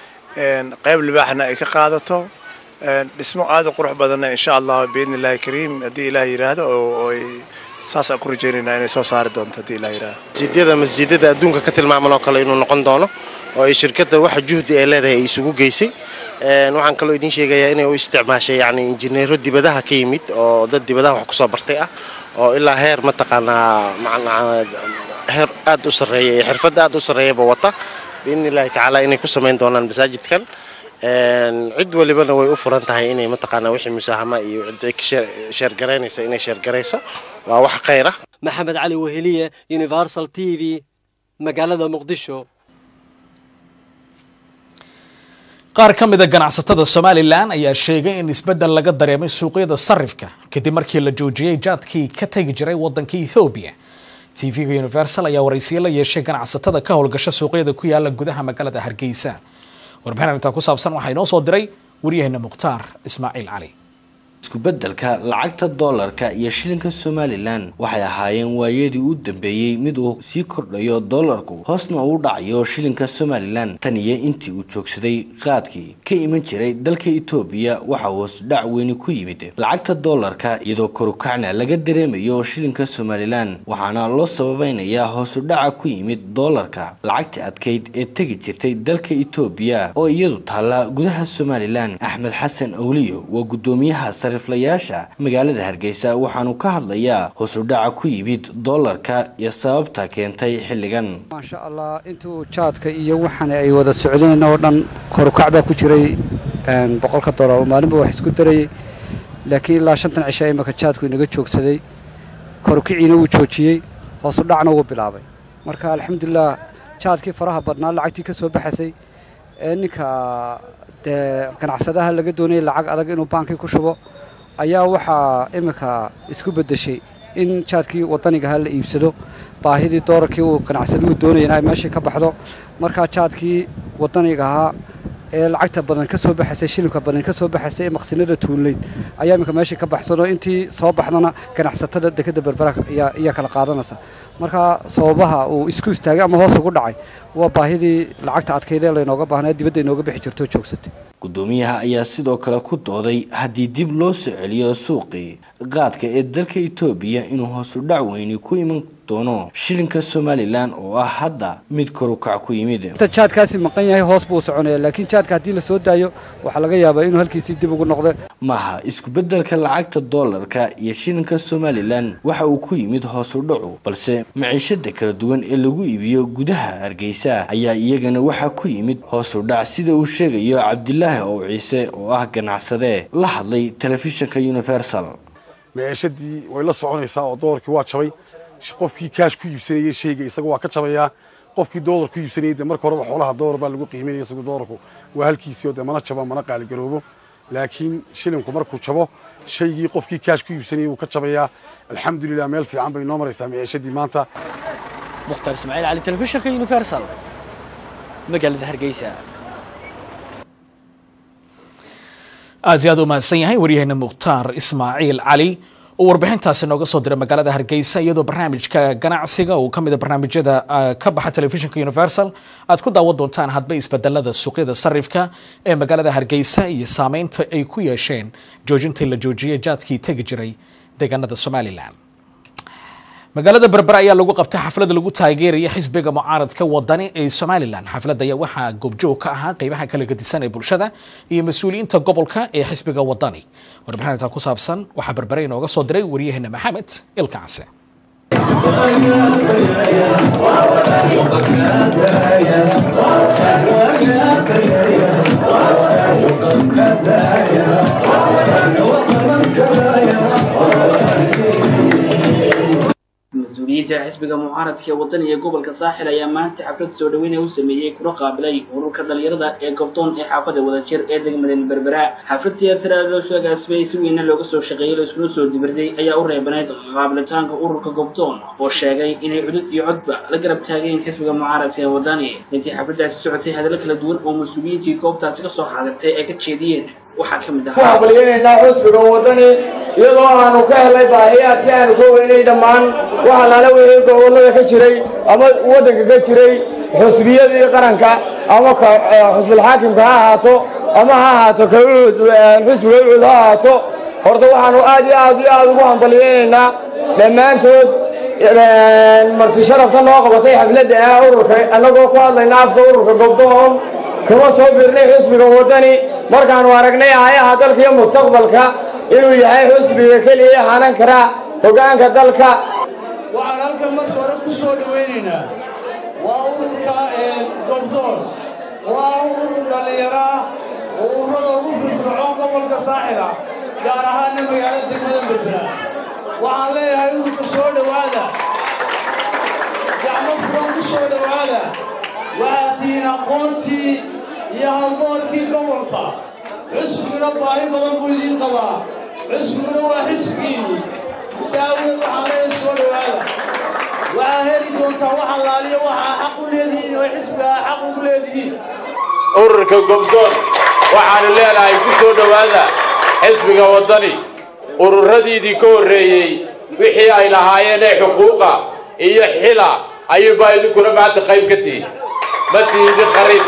qayb libaaxna ay ka qaadato dhismo aad u qurux badan insha Allah biidnillaahi kariim hadii Ilaahay yiraahdo oo ay saas ku rajaynayna inay soo saari doonto hadii Ilaahay yiraahdo. masjidada masjidada adduunka ka tilmaaman oo kale inuu noqon doono oo ay shirkadda wax juhdi ay leedahay ay isugu geysay. waxaan kaloo idin sheegayaa inay u isticmaashay yani injineero dibadaha ka yimid oo dad dibadaha wax ku soo bartay ah oo ilaa heer ma taqaanaa macna heer aad u sareeya iyo xirfad aad u sareeyaba wata biidnillaahi ta'ala inay ku sameyn doonaan masaajidkan. cid walibana way u furan tahay inay ma taqaanaa wixii musaahama iyo cid ay ka sheer gareynaysa inay sheer gareyso. waa wax khayr ah. Maxamed Cali Weheliye, Universal T V, magaalada Muqdisho. qaar ka mid ah ganacsatada Somaliland ayaa sheegay in isbedel laga dareemay suuqyada sarifka kadib markii la joojiyay jaadkii ka tagi jiray wadanka Ethiopia. T V-ga Universal ayaa waraysiyo la yeeshay ganacsatada ka howlgasha suuqyada ku yaala gudaha magaalada Hargeysa. warbixin arrinta ku saabsan waxaa inoo soo diray wariyaheena Muqtaar Ismaaciil Cali. isku beddelka lacagta dollarka iyo shilinka Somaliland waxay ahaayeen waayadii u dambeeyay mid uu sii kordhayo dollarku hoosna uu dhacayo shilinka Somaliland tan iyo intii uu joogsaday qaadkii ka iman jiray dalka Ethiopia. waxa hoos dhac weyn ku yimid lacagta dollarka iyadoo kor u kacna laga dareemayo shilinka Somaliland, waxaana loo sababaynayaa hoos u dhaca ku yimid dollarka lacagta adkeyd ee tagi jirtay dalka Ethiopia oo iyadu taala gudaha Somaliland. Axmed Xasan Awliyo waa gudoomiyaha sariflayaasha magaalada Hargeysa waxaanu ka hadlayaa hoos u dhaca ku yimid dollarka iyo sababta keentay xilligan. ma sha Allah intuu jaadka iyo waxan ay wada socdeen oo dhan kor u kac baa ku jiray boqolka dollar maalinba wax isku daray, laakiin ilaa shantan cisho imaka jaadku inaga joogsaday, kor u kiciina uu joojiyay, hoos u dhacna uu bilaabay. marka alxamdulillah jaadkii faraha badnaa lacagtii ka soo baxaysay ee ninka ganacsadaha laga doonay lacag adag inuu baankii ku shubo ayaa waxa imika isku bedeshay in jaadkii wadaniga la iibsado, baahidii doolarkii uu ganacsaduhu doonayeen ay meeshii ka baxdo. marka jaadkii wadaniga ahaa ee lacagta badan ka soo baxaysay shilinka badan ka soo baxaysay maqsinada tuuleed ayaa imika meeshii ka baxsano intii soo baxdana ganacsatada dekada berbera ayaa kala qaadanaysa. marka sababaha uu isku istaagay ama hoos ugu dhacay waa baahidii lacagta adkeydee laynooga baahnaa dibadda inooga bixi jirto joogsatay gudoomiyaha ayaa sidoo kale ku dooday haddii dib loo soo celiyo suuqii qaadka ee dalka Itoobiya inuu hoos u dhac weyn ku iman doono shilinka Somaliland oo ah hadda mid kor u kac ku yimid jaadkaasi maqan yahay hoos buu soconaya laakiin jaadka hadii la soo daayo waxa laga yaabaa inuu halkiisii dib ugu noqdo maaha isku beddelka lacagta dollarka iyo shilinka Somaliland waxa uu ku yimid hoos u dhac balse maciishada kala duwan ee lagu iibiyo gudaha Hargeysa ayaa iyagana waxa ku yimid hoos u dhac sida uu sheegayo Cabdilaahi oo Ciise oo ah ganacsade la hadlay telefishinka Universal maciishadii way la soconaysaa oo dollarkii waa jabay qofkii kaash ku iibsanayay shayga isaga waa ka jabaya qofkii dollar ku iibsanayay marka hore xoolaha dollar baa lagu qiimeeyay isagu dollarku waa halkiisii oo mana jaba mana qaali garoobo laakiin shilinku markuu jabo shaygii qofkii kaash ku iibsanayay uu ka jabaya alxamdulillah meel fiican bay noo maraysaa maciishadii maanta Mukhtar Ismaaciil Ali telefishinka Universal magaalada Hargeysa aad u mahadsan yahay wariyahayna Mukhtar Ismaaciil Ali oo warbixintaasi nooga soo diray magaalada Hargeysa iyadoo barnaamijka ganacsiga oo kamid ah barnaamijyada ka baxa telefishinka Universal aad ku daawan doontaan hadba isbedelada suuqyada sarifka ee magaalada Hargeysa iyo saameynta ay ku yeesheen joojintii la joojiyay jaadkii tagi jiray deegaanada Somaliland magaalada Berbera ayaa lagu qabtay xaflad lagu taageerayo xisbiga mucaaradka wadani ee Somaliland xafladda ayaa waxa goobjoog ka ahaa qaybaha kala gedisan ee bulshada iyo mas'uuliyiinta gobolka ee xisbiga wadani warbixinta ku saabsan waxa Berbera inooga soo diray wariyahena Maxamed Ilkaase مسؤوليته حسب معارض كوطن يقبل كصاحل أيامات حفلة سودوينة وسمية كرة قابلة ورك اليرضى كوطن إحافظ وذكر إدق مدن بربراء حفلة يسرى لو سوق سبيس وين لو قصو شغيل وسكنو سود بردي أي أوري بنات قابلتان كورك كوطن والشاقي إن يعد يعد لقرب تاجين حسب معارض كوطني أنت حفلة السعودية هذا لك لدور ومسؤوليتي كوبتا تقصو حاضرتي أكيد شديد وحكم ده قابلين إن حسب وطني iyadoo aanu ka helay baahiyaadkii aanu ka weynay dhammaan waxa lala weeyay gobolada ka jiray ama wadanka ka jiray xusbiyadii qaranka ama xusbul xaakimka ha ahaato ama ha ahaato xusbiga ucud ha ahaato horta waxaanu aad iyo aad iyo aad ugu hambaliyeynaynaa dhammaantood marti sharafta noo qabatay xafladda ah ururka annagoo ku hadlayna afka ururka gobdoon kama soo biirnay xusbiga wadani markaanu aragnay aayaha dalka iyo mustaqbalka inuu yahay xusbiga kaliya hanan kara hogaanka dalka waxaan halkan marka hore ku soo dhaweynaynaa waa ururka gobdoon waa urur dhalinyaro oo ururada ugu firfircoon gobolka saaxila gaar ahaana magaalada degmada Berbera waxaan leeyahay ururka soo dhawaada gacmo furan ku soo dhawaada waxaad tihiin aqoontii iyo haldoorkii gobolka xisbiguna baahi badan buu idiin qabaa xisbiguna waa xisbigiinni musaawirad waxaa leedahay soo dhawaada waxaa heli doontaa wax allaaliya waxaa xaq u leedihiin oo xisbigaa xaq ugu leedihiin ururka gobdoon waxaanu leenahay ku soo dhawaada xisbiga wadani ururadiidii ka horreeyey wixii ay lahaayeen ee xuquuqa iyo xila ayuubaa idinkuna maanta qayb ka tihiin ma tihidin qariib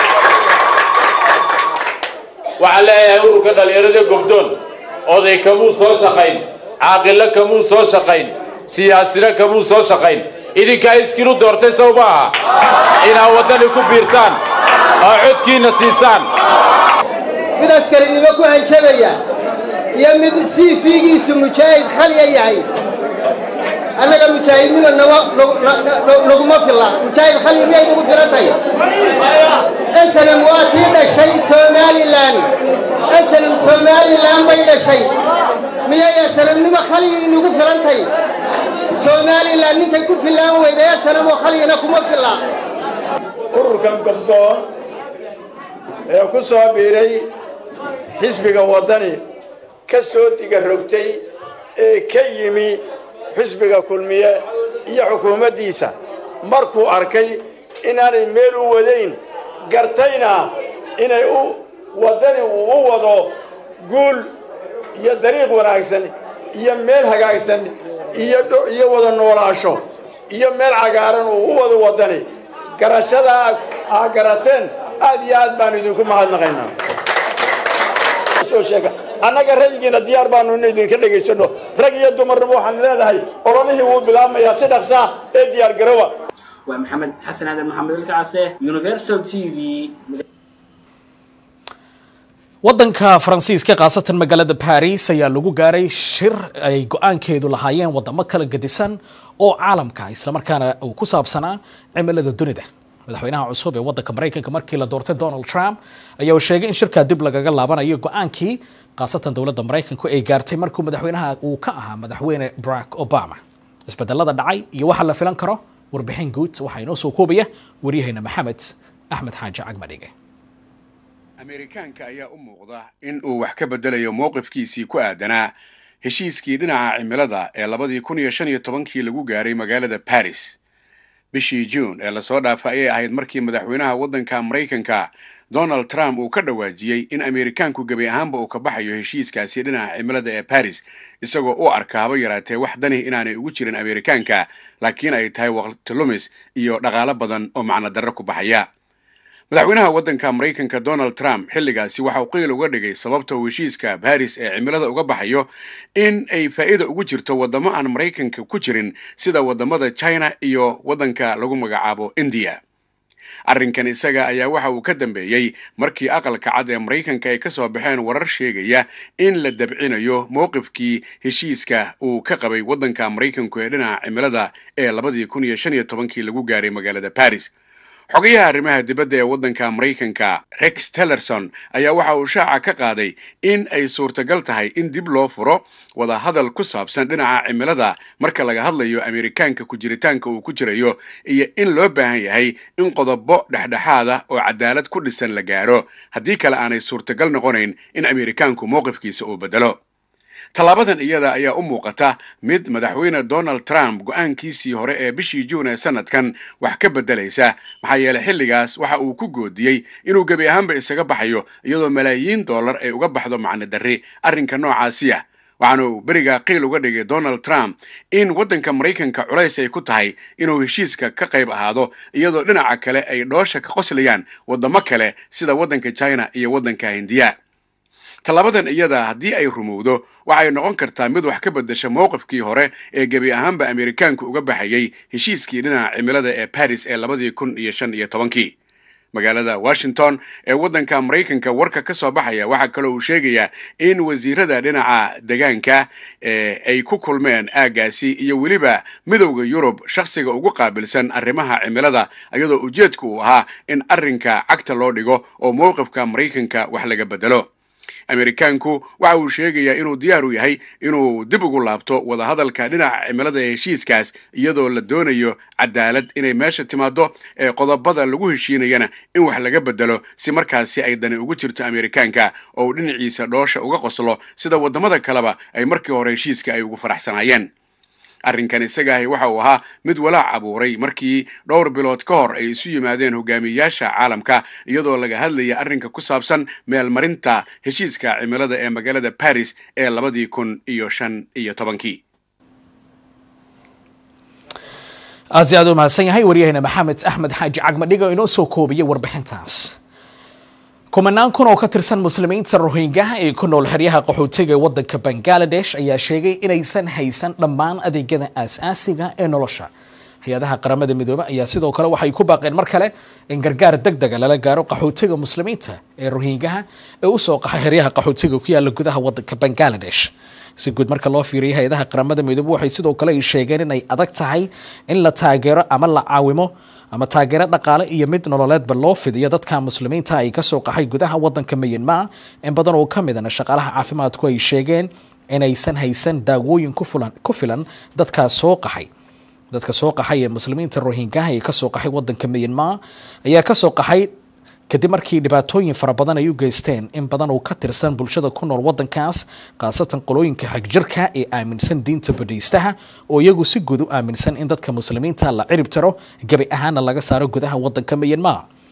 waxaa leeyahay ururka dhalinyarada gobdoon oday kamuu soo shaqayn caaqilo kamuu soo shaqayn siyaasina kamuu soo shaqayn idinkaa iskiinu doortay sow maaha inaad waddani ku biirtaan oo codkiinna siisaan mid askarinimo ku hanjabaya iyo mid siifiigiisu mujaahid khaliya yahay annaga mujaahidnimo naguma filla mujaahid khaliya miyay nagu filantahay أسلم واتينا شيء سومالي لان أسلم سومالي لان بينا شيء ميا يسلم نما خلي نقول فلانتي سومالي لان نتا يكون في الله وإذا يسلم وخلي نكون في الله ururkan gobdoon ee ku soo biiray xisbiga wadani ka soo diga rogtay ee ka yimi xisbiga kulmiye iyo xukuumaddiisa markuu arkay inaanay meel u wadayn gartayna inay u wadani uu u wado guul iyo dariiq wanaagsan iyo meel hagaagsan iyo iyo wada noolaasho iyo meel cagaaran uu u wada wadani garashada aa garateen aad iyo aad baan idinku mahadnaqaynaa soo sheega annaga ra'yigiina diyaar baanu in idinka dhegaysano rag iyo dumarnaba waxaan leedahay ololihii wuu bilaabmayaa si dhaqsa ee diyaar garowa waa maxamed xasan aadan maxamed ilkaase universal t v waddanka Faransiiska qaasatan magaalada Paris ayaa lagu gaaray shir ay go'aankeedu lahaayeen wadamo kala gedisan oo caalamka isla markaana uu ku saabsanaa cimilada dunida madaxweynaha cusub ee waddanka Mareykanka markii la doortay Donald Trump ayaa sheegay in shirka dib lagaga laabanayo go'aankii qaasatan dawladda Mareykanka ay gaartay markii madaxweynaha uu ka ahaa madaxweyne Barack Obama isbedelada dhacay iyo waxa la filan karo warbixin guud waxa inoo soo koobaya wariyahayna Maxamed Axmed Xaaji Cagmadhige Ameerikaanka ayaa u muuqda in uu wax ka bedelayo mowqifkiisii ku aadanaa heshiiskii dhinaca cimilada ee labadii kun iyo shan iyo tobankii lagu gaaray magaalada Paris bishii June ee la soo dhaafay ayay ahayd markii madaxweynaha waddanka Mareykanka Donald Trump uu ka dhawaajiyay in Ameerikaanku gabi ahaanba uu ka baxayo heshiiskaasi dhinaca cimilada ee Paris isagoo u arkaaba yaraatee wax dani inaanay ugu jirin Ameerikaanka laakiin ay tahay waqti lumis iyo dhaqaale badan oo macno darro ku baxaya madaxweynaha waddanka Mareykanka Donald Trump xilligaasi waxa uu qiil uga dhigay sababta uu heshiiska Paris ee cimilada uga baxayo in ay faa'iido ugu jirto wadamo aan Mareykanka ku jirin sida wadamada China iyo waddanka lagu magacaabo India arrinkan isaga ayaa waxa uu ka dambeeyay markii aqalka cad ee Mareykanka ay ka soo baxeen warar sheegaya in la dabcinayo mowqifkii heshiiska uu ka qabay waddanka Mareykanka ee dhinaca cimilada ee labadii kun iyo shan iyo tobankii lagu gaaray magaalada Paris xogayaha arrimaha dibadda ee waddanka Mareykanka Rex Tillerson ayaa waxa uu shaaca ka qaaday in ay suurtagal tahay in dib loo furo wada hadal ku saabsan dhinaca cimilada marka laga hadlayo Ameerikaanka ku jiritaanka uu ku jirayo iyo in loo baahan yahay in qodobo dhexdhexaada oo cadaalad ku dhisan la gaaro haddii kale aanay suurtagal noqonayn in Ameerikaanku mowqifkiisa uu bedelo talaabadan iyada ayaa u muuqata mid madaxweyne Donald Trump go'aankiisii hore ee bishii June ee sanadkan wax ka bedelaysa maxaa yeelay xilligaas waxa uu ku goodiyay inuu gabi ahaanba isaga baxayo iyadoo malaayiin dollar ay uga baxdo macna darri arrinka noocaasi ah waxaana uu beriga qiil uga dhigay Donald Trump in waddanka Mareykanka culays ay ku tahay inuu heshiiska ka qayb ahaado iyadoo dhinaca kale ay dhoosha ka qoslayaan wadamo kale sida waddanka China iyo waddanka Hindiya talabadan iyada haddii ay rumowdo waxay noqon kartaa mid wax ka bedesha mowqifkii hore ee gabi ahaanba Ameerikaanku uga baxayay heshiiskii dhinaca cimilada ee Paris ee labadii kun iyo shan iyo tobankii magaalada Washington ee waddanka Mareykanka warka ka soo baxaya waxa kale uu sheegayaa in wasiirada dhinaca deegaanka ee ay ku kulmeen aagaasi iyo weliba midowga Yurub shakhsiga ugu qaabilsan arrimaha cimilada iyadoo ujeedku uu ahaa in arrinka cagta loo dhigo oo mowqifka Mareykanka wax laga bedelo Ameerikaanku waxa uu sheegayaa inuu diyaar u yahay inuu dib ugu laabto wada hadalka dhinaca cimilada ee heshiiskaas iyadoo la doonayo cadaalad inay meesha timaado ee qodobada lagu heshiinayana in wax laga bedelo si markaasi ay dani ugu jirto Ameerikaanka oo uu dhinaciisa dhoosha uga qoslo sida wadamada kaleba ay markii hore heshiiska ay ugu faraxsanaayeen arrinkan isaga ah waxa uu ahaa mid walaac abuuray markii dhowr bilood ka hor ay isu yimaadeen hogaamiyayaasha caalamka iyadoo laga hadlaya arrinka ku saabsan meel marinta heshiiska cimilada ee magaalada Paris ee labadii kun iyo shan iyo tobankii aad aad u mahadsan yahay wariyahayna Maxamed Axmed Xaaji Cagmadhigo inoo soo koobiyay warbixintaas kumanaan kun oo ka tirsan muslimiinta Rohingya ee ku nool xeryaha qaxootiga ee waddanka Bangladesh ayaa sheegay inaysan haysan dhammaan adeegyada aasaasiga ee nolosha hay'adaha qaramada midoobay ayaa sidoo kale waxay ku baaqeen mar kale in gargaar degdeg ah lala gaaro qaxootiga muslimiinta ee Rohingya ee u soo qaxay xeryaha qaxootiga ku yaala gudaha waddanka Bangladesh si guud marka loo fiiriyo hay'adaha qaramada midoobay waxay sidoo kale ay sheegeen in ay adag tahay in la taageero ama la caawimo ama taageero dhaqaale iyo mid nololeedba loo fidiyo dadka muslimiinta ay ka soo qaxay gudaha waddanka Myanmar in badan oo ka mid ah shaqaalaha caafimaadku ay sheegeen in aysan haysan daawooyin ku filan ku filan dadka soo qaxay dadka soo qaxay ee muslimiinta Rohingya ee ka soo qaxay waddanka Myanmar ayaa ka soo qaxay kadib markii dhibaatooyin fara badan ay u geysteen in badan oo ka tirsan bulshada ku nool waddankaas qaasatan qolooyinka xagjirka ee aaminsan diinta Buddhistaha oo iyagu si guud u aaminsan in dadka muslimiinta la cirib tiro gabi ahaana laga saaro gudaha waddanka Myanmar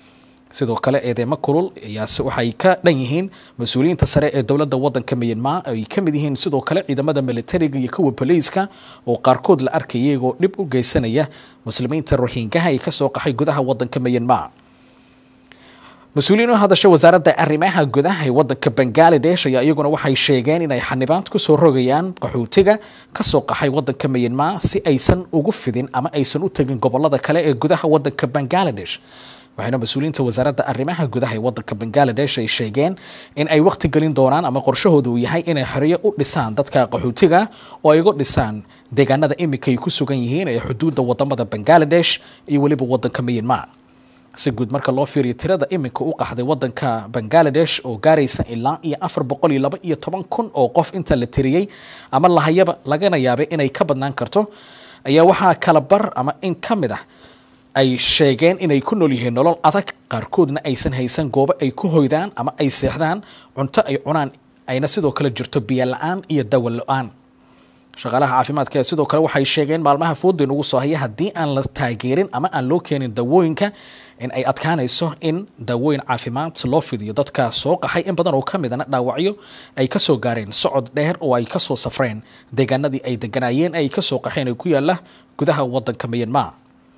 sidoo kale eedeymo kulul ayaa waxay ka dhan yihiin mas-uuliyiinta sare ee dowladda waddanka Myanmar ay ka mid yihiin sidoo kale ciidamada militariga iyo kuwa booliiska oo qaarkood la arkay iyagoo dhib u geysanaya muslimiinta Rohingya ay ka soo qaxay gudaha waddanka Myanmar. mas-uuliyiin u hadasha wasaaradda arrimaha gudaha ee waddanka Bangladesh ayaa iyaguna waxay sheegeen inay xanibaad ku soo rogayaan qaxootiga ka soo qaxay waddanka Myanmar si aysan ugu fidin ama aysan u tagin gobollada kale ee gudaha waddanka Bangladesh. waxayna mas-uuliyiinta wasaaradda arrimaha gudaha ee waddanka Bangladesh ay sheegeen in ay waqti gelin doonaan ama qorshahoodu uu yahay inay xiriyo u dhisaan dadka qaxootiga oo ay uga dhisaan deegaanada imika ay ku sugan yihiin ee xuduudda wadamada Bangladesh iyo waliba waddanka Myanmar. si guud marka loo fiiriyo tirada imika u qaxday waddanka Bangladesh oo gaaraysa ilaa iyo afar boqol iyo laba iyo toban kun oo qof inta la tiriyay ama lahayaba lagana yaabay inay ka badnaan karto ayaa waxaa kala bar ama in ka mid ah ay sheegeen inay ku nool yihiin nolol adag qaarkoodna aysan haysan goobo ay ku hoydaan ama ay seexdaan cunto ay cunaan ayna sidoo kale jirto biyo la'aan iyo dawo la'aan. shaqaalaha caafimaadka sidoo kale waxay sheegeen maalmaha foodin ugu soo haya haddii aan la taageerin ama aan loo keenin dawooyinka in ay adkaanayso in dawooyin caafimaad loo fidiyo dadka soo qaxay in badan oo ka midana dhaawacyo ay ka soo gaareen socod dheer oo ay ka soo safreen deegaanadii ay deganaayeen ay ka soo qaxeen ee ku yaala gudaha waddanka Myanmar.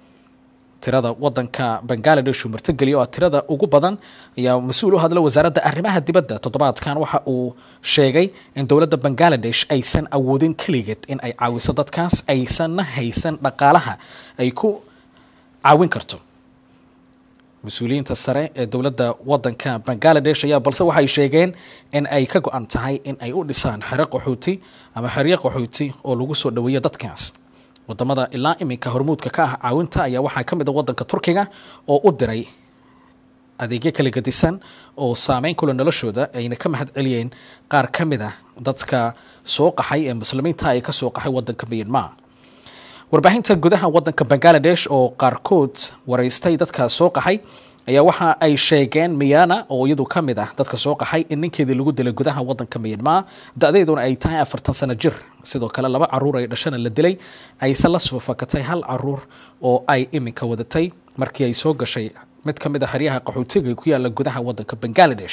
tirada waddanka Bangladesh uu martigeliyo oo tirada ugu badan ayaa mas-uul u hadla wasaaradda arrimaha dibadda toddobaadkan waxa uu sheegay in dowladda Bangladesh aysan awoodin kaligeed in ay caawiso dadkaas aysan haysan dhaqaalaha ay ku caawin karto. mas-uuliyiinta sare ee dowladda waddanka Bangladesh ayaa balse waxay sheegeen in ay ka go'an tahay in ay u dhisaan xero qaxooti ama xeryo qaxooti oo lagu soo dhaweeyo dadkaas. wadamada ilaa iminka hormuudka ka ah caawinta ayaa waxaa ka mid ah waddanka Turkiga oo u diray adeegyo kala gedisan oo saameyn kula noloshooda ayna ka mahad celiyeen qaar ka mid ah dadka soo qaxay ee muslimiinta ay ka soo qaxay waddanka Myanmar. warbaahinta gudaha waddanka Bangladesh oo qaarkood wareystay dadka soo qaxay ayaa waxa ay sheegeen Miyana oo iyadu ka mid ah dadka soo qaxay in ninkeedii lagu dilay gudaha waddanka Myanmar da'deeduna ay tahay afartan sano jir sidoo kale laba caruur ay dhashana la dilay ayse la soo fakatay hal caruur oo ay iminka wadatay markii ay soo gashay mid ka mid ah xeryaha qaxootiga ku yaala gudaha waddanka Bangladesh.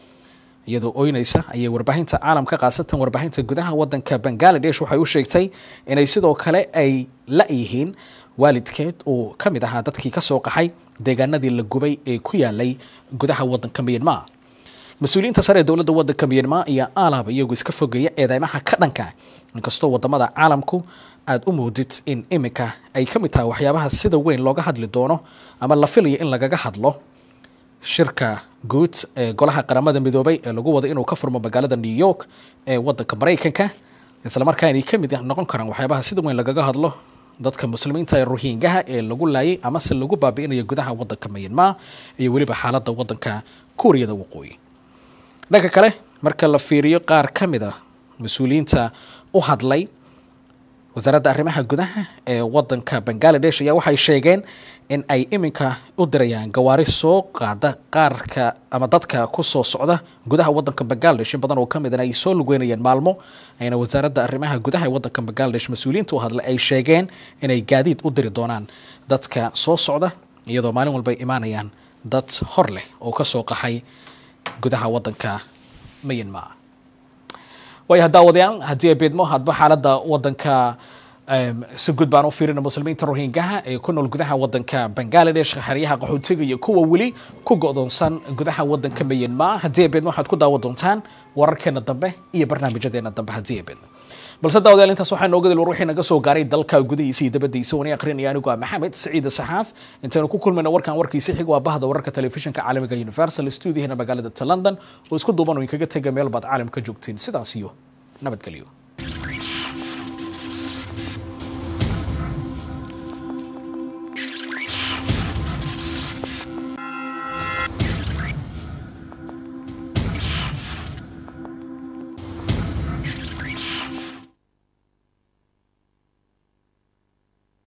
iyadoo ooynaysa ayay warbaahinta caalamka qaasatan warbaahinta gudaha waddanka Bangladesh waxay u sheegtay inay sidoo kale ay la yihiin waalidkeed oo ka mid ahaa dadkii ka soo qaxay deegaanadii la gubay ee ku yaalay gudaha waddanka Myanmar. mas-uuliyiinta sare ee dowladda waddanka Myanmar iyo alaab iyagu iska fogeeya eedeymaha ka dhanka inkastoo wadamada caalamku aad u moodid in imika ay ka mid tahay waxyaabaha sida weyn looga hadli doono ama la filayo in lagaga hadlo shirka guud ee golaha qaramada midoobay ee lagu wado inuu ka furmo magaalada New York ee waddanka Mareykanka isla markaana ay ka mid noqon karaan waxyaabaha sida weyn lagaga hadlo dadka muslimiinta ee Rohingya ee lagu laayay ama si lagu baabi'inayo gudaha waddanka Myanmar iyo waliba xaaladda waddanka Kuuriyada Waqooyi. dhanka kale marka la fiiriyo qaar ka mid ah mas-uuliyiinta u hadlay wasaaradda arrimaha gudaha ee waddanka Bangladesh ayaa waxay sheegeen in ay iminka u dirayaan gawaari soo qaada qaarka ama dadka ku soo socda gudaha waddanka Bangladesh in badan oo ka mid ah ay soo lugeynayaan maalmo ayna wasaaradda arrimaha gudaha ee waddanka Bangladesh mas-uuliyiinta u hadlay ay sheegeen inay gaadiid u diri doonaan dadka soo socda iyadoo maalin walba ay imaanayaan dad hor leh oo ka soo qaxay gudaha waddanka Myanmar. way hadawadayaal haddii ay beedmo hadba xaaladda waddanka si guud baan u fiirina muslimiinta Rohingya ee ku nool gudaha waddanka Bangladesh xeryaha qaxootiga iyo kuwa weli ku go'doonsan gudaha waddanka Myanmar. haddii ay beedmo waxaad ku daawan doontaan wararkeena dambe iyo barnaamijyadeena dambe haddii ay beedmo. balse daawadayaal intaas waxaa nooga dil war wixii naga soo gaaray dalka gudihiisa iyo dabadiisa wani aqrinaya anigu ah Maxamed Saciid Saxaaf intaanu ku kulmayna warkan warkiisa xig waa bahda wararka telefishinka caalamiga Universal Studio-hina magaalada London oo isku duuban oo kaga tagay meel baad caalamka joogtiin sidaas iyo nabadgelyo.